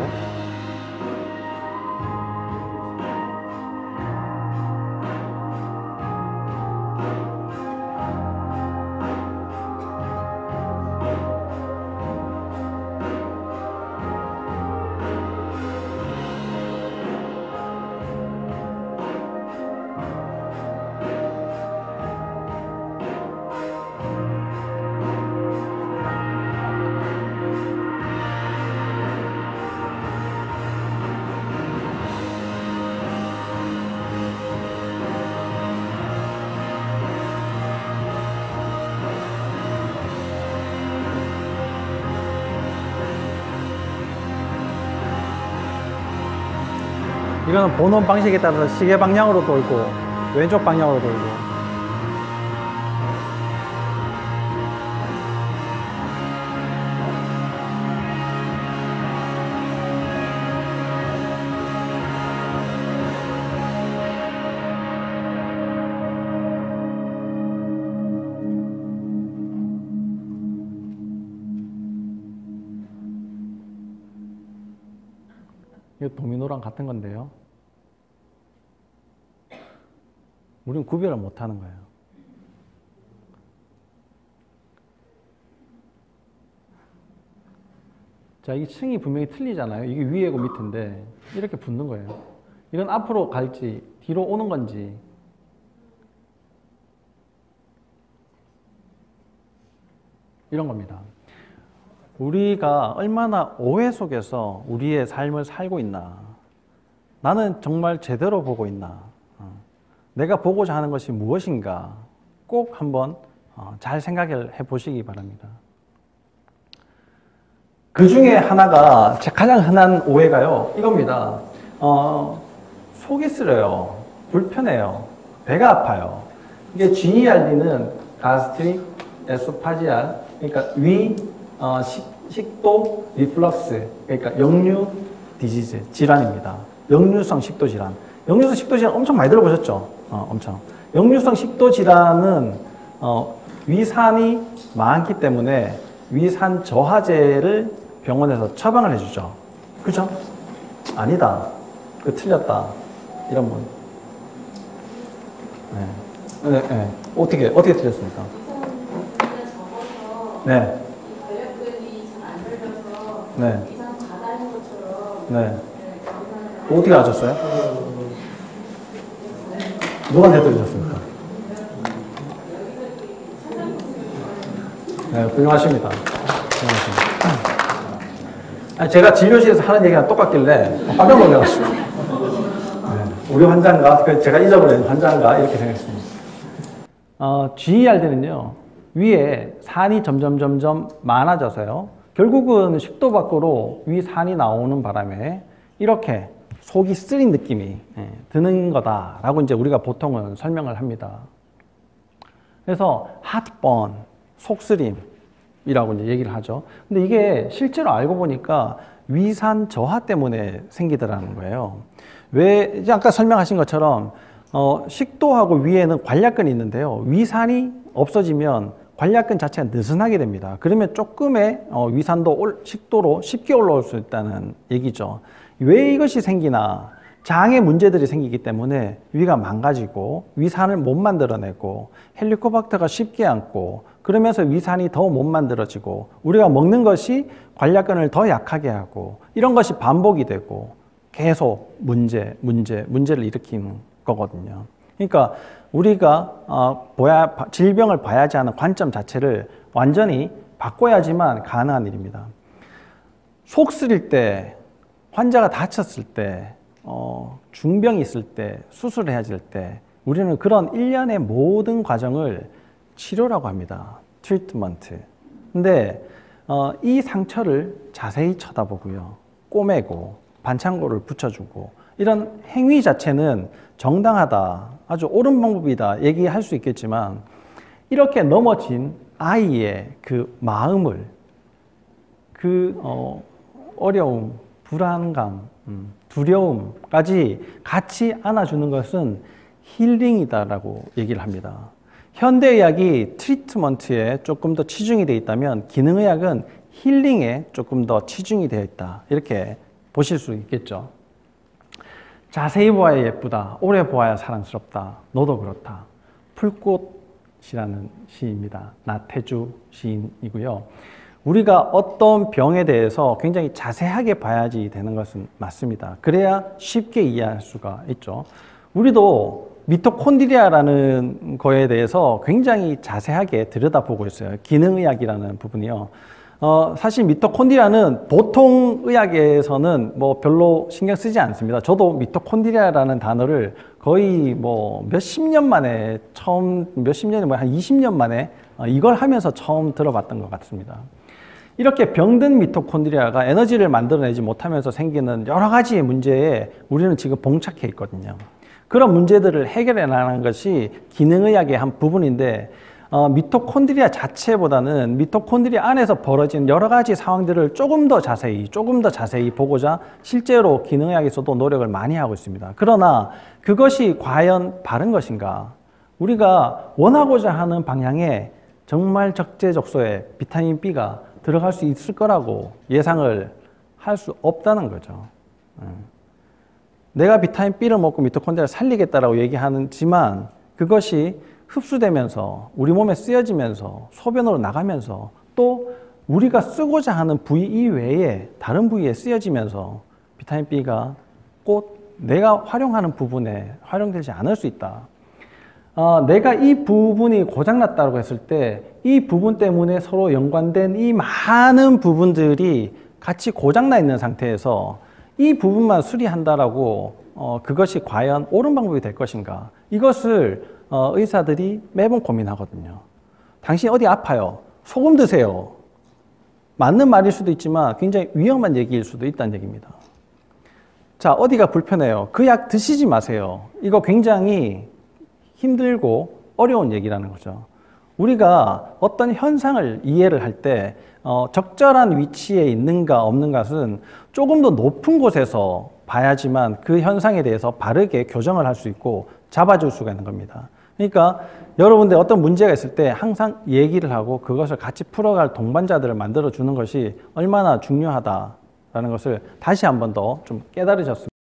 이거는 보는 방식에 따라서 시계 방향으로 돌고 왼쪽 방향으로 돌고. 이거 도미노랑 같은 건데요. 우리는 구별을 못 하는 거예요. 자, 이 층이 분명히 틀리잖아요. 이게 위에고 밑인데 이렇게 붙는 거예요. 이건 앞으로 갈지 뒤로 오는 건지. 이런 겁니다. 우리가 얼마나 오해 속에서 우리의 삶을 살고 있나. 나는 정말 제대로 보고 있나. 내가 보고자 하는 것이 무엇인가 꼭 한번 잘 생각을 해보시기 바랍니다. 그 중에 하나가 가장 흔한 오해가요, 이겁니다. 어, 속이 쓰려요, 불편해요, 배가 아파요. 이게 지이알디는 가스트릭 에소파지알, 그러니까 위, 어, 식, 식도 리플럭스, 그러니까 역류 디지즈 질환입니다. 역류성 식도 질환. 역류성 식도 질환 엄청 많이 들어보셨죠? 어, 엄청. 역류성 식도 질환은 어, 위산이 많기 때문에 위산 저하제를 병원에서 처방을 해주죠. 그죠? 아니다. 그 틀렸다. 이런 분. 네. 네, 네. 어떻게 어떻게 틀렸습니까? 네. 전력들이 잘 안 들려서 네. 이상 가다는 것처럼 네. 어떻게 아셨어요? 누가 내드리셨습니까? 네, 훌륭하십니다. 훌륭하십니다. 아니, 제가 진료실에서 하는 얘기랑 똑같길래 깜짝 놀라가지고. 네, 우리 환자인가? 제가 잊어버린 환자인가? 이렇게 생각했습니다. 어, 지이알디는요, 위에 산이 점점 점점 많아져서요, 결국은 식도 밖으로 위산이 나오는 바람에 이렇게 속이 쓰린 느낌이 드는 거다라고 이제 우리가 보통은 설명을 합니다. 그래서 heartburn, 속쓰림이라고 이제 얘기를 하죠. 근데 이게 실제로 알고 보니까 위산 저하 때문에 생기더라는 거예요. 왜, 이제 아까 설명하신 것처럼 어, 식도하고 위에는 관략근이 있는데요. 위산이 없어지면 관략근 자체가 느슨하게 됩니다. 그러면 조금의 어, 위산도 올, 식도로 쉽게 올라올 수 있다는 얘기죠. 왜 이것이 생기나? 장의 문제들이 생기기 때문에 위가 망가지고 위산을 못 만들어내고 헬리코박터가 쉽게 앉고 그러면서 위산이 더 못 만들어지고 우리가 먹는 것이 관략근을 더 약하게 하고 이런 것이 반복이 되고 계속 문제, 문제, 문제를 일으키는 거거든요. 그러니까 우리가 어, 보야, 질병을 봐야지 하는 관점 자체를 완전히 바꿔야지만 가능한 일입니다. 속 쓰릴 때, 환자가 다쳤을 때, 어, 중병이 있을 때, 수술을 해야 될 때 우리는 그런 일련의 모든 과정을 치료라고 합니다. 트리트먼트. 근데 어, 이 상처를 자세히 쳐다보고요. 꼬매고 반창고를 붙여주고 이런 행위 자체는 정당하다, 아주 옳은 방법이다 얘기할 수 있겠지만 이렇게 넘어진 아이의 그 마음을 그 어, 어려움, 불안감, 음, 두려움까지 같이 안아주는 것은 힐링이다라고 얘기를 합니다. 현대의학이 트리트먼트에 조금 더 치중이 되어 있다면 기능의학은 힐링에 조금 더 치중이 되어 있다. 이렇게 보실 수 있겠죠. 자세히 보아야 예쁘다. 오래 보아야 사랑스럽다. 너도 그렇다. 풀꽃이라는 시입니다. 나태주 시인이고요. 우리가 어떤 병에 대해서 굉장히 자세하게 봐야지 되는 것은 맞습니다. 그래야 쉽게 이해할 수가 있죠. 우리도 미토콘드리아라는 거에 대해서 굉장히 자세하게 들여다보고 있어요. 기능의학이라는 부분이요. 어, 사실 미토콘드리아는 보통 의학에서는 뭐 별로 신경 쓰지 않습니다. 저도 미토콘드리아라는 단어를 거의 뭐 몇십 년 만에 처음, 몇십 년이 뭐 한 이십 년 만에 이걸 하면서 처음 들어봤던 것 같습니다. 이렇게 병든 미토콘드리아가 에너지를 만들어내지 못하면서 생기는 여러 가지의 문제에 우리는 지금 봉착해 있거든요. 그런 문제들을 해결해 나가는 것이 기능의학의 한 부분인데 어, 미토콘드리아 자체보다는 미토콘드리아 안에서 벌어지는 여러 가지 상황들을 조금 더 자세히 조금 더 자세히 보고자 실제로 기능의학에서도 노력을 많이 하고 있습니다. 그러나 그것이 과연 바른 것인가? 우리가 원하고자 하는 방향에 정말 적재적소에 비타민 B가 들어갈 수 있을 거라고 예상을 할 수 없다는 거죠. 내가 비타민 B를 먹고 미토콘드리아를 살리겠다라고 얘기하지만 그것이 흡수되면서 우리 몸에 쓰여지면서 소변으로 나가면서 또 우리가 쓰고자 하는 부위 이외에 다른 부위에 쓰여지면서 비타민 B가 꼭 내가 활용하는 부분에 활용되지 않을 수 있다. 어, 내가 이 부분이 고장났다고 했을 때 이 부분 때문에 서로 연관된 이 많은 부분들이 같이 고장나 있는 상태에서 이 부분만 수리한다라고 어, 그것이 과연 옳은 방법이 될 것인가? 이것을 어, 의사들이 매번 고민하거든요. 당신 어디 아파요? 소금 드세요. 맞는 말일 수도 있지만 굉장히 위험한 얘기일 수도 있다는 얘기입니다. 자, 어디가 불편해요? 그 약 드시지 마세요. 이거 굉장히 힘들고 어려운 얘기라는 거죠. 우리가 어떤 현상을 이해를 할 때 어, 적절한 위치에 있는가 없는 것은 조금 더 높은 곳에서 봐야지만 그 현상에 대해서 바르게 교정을 할 수 있고 잡아줄 수가 있는 겁니다. 그러니까 여러분들 어떤 문제가 있을 때 항상 얘기를 하고 그것을 같이 풀어갈 동반자들을 만들어주는 것이 얼마나 중요하다라는 것을 다시 한 번 더 좀 깨달으셨습니다.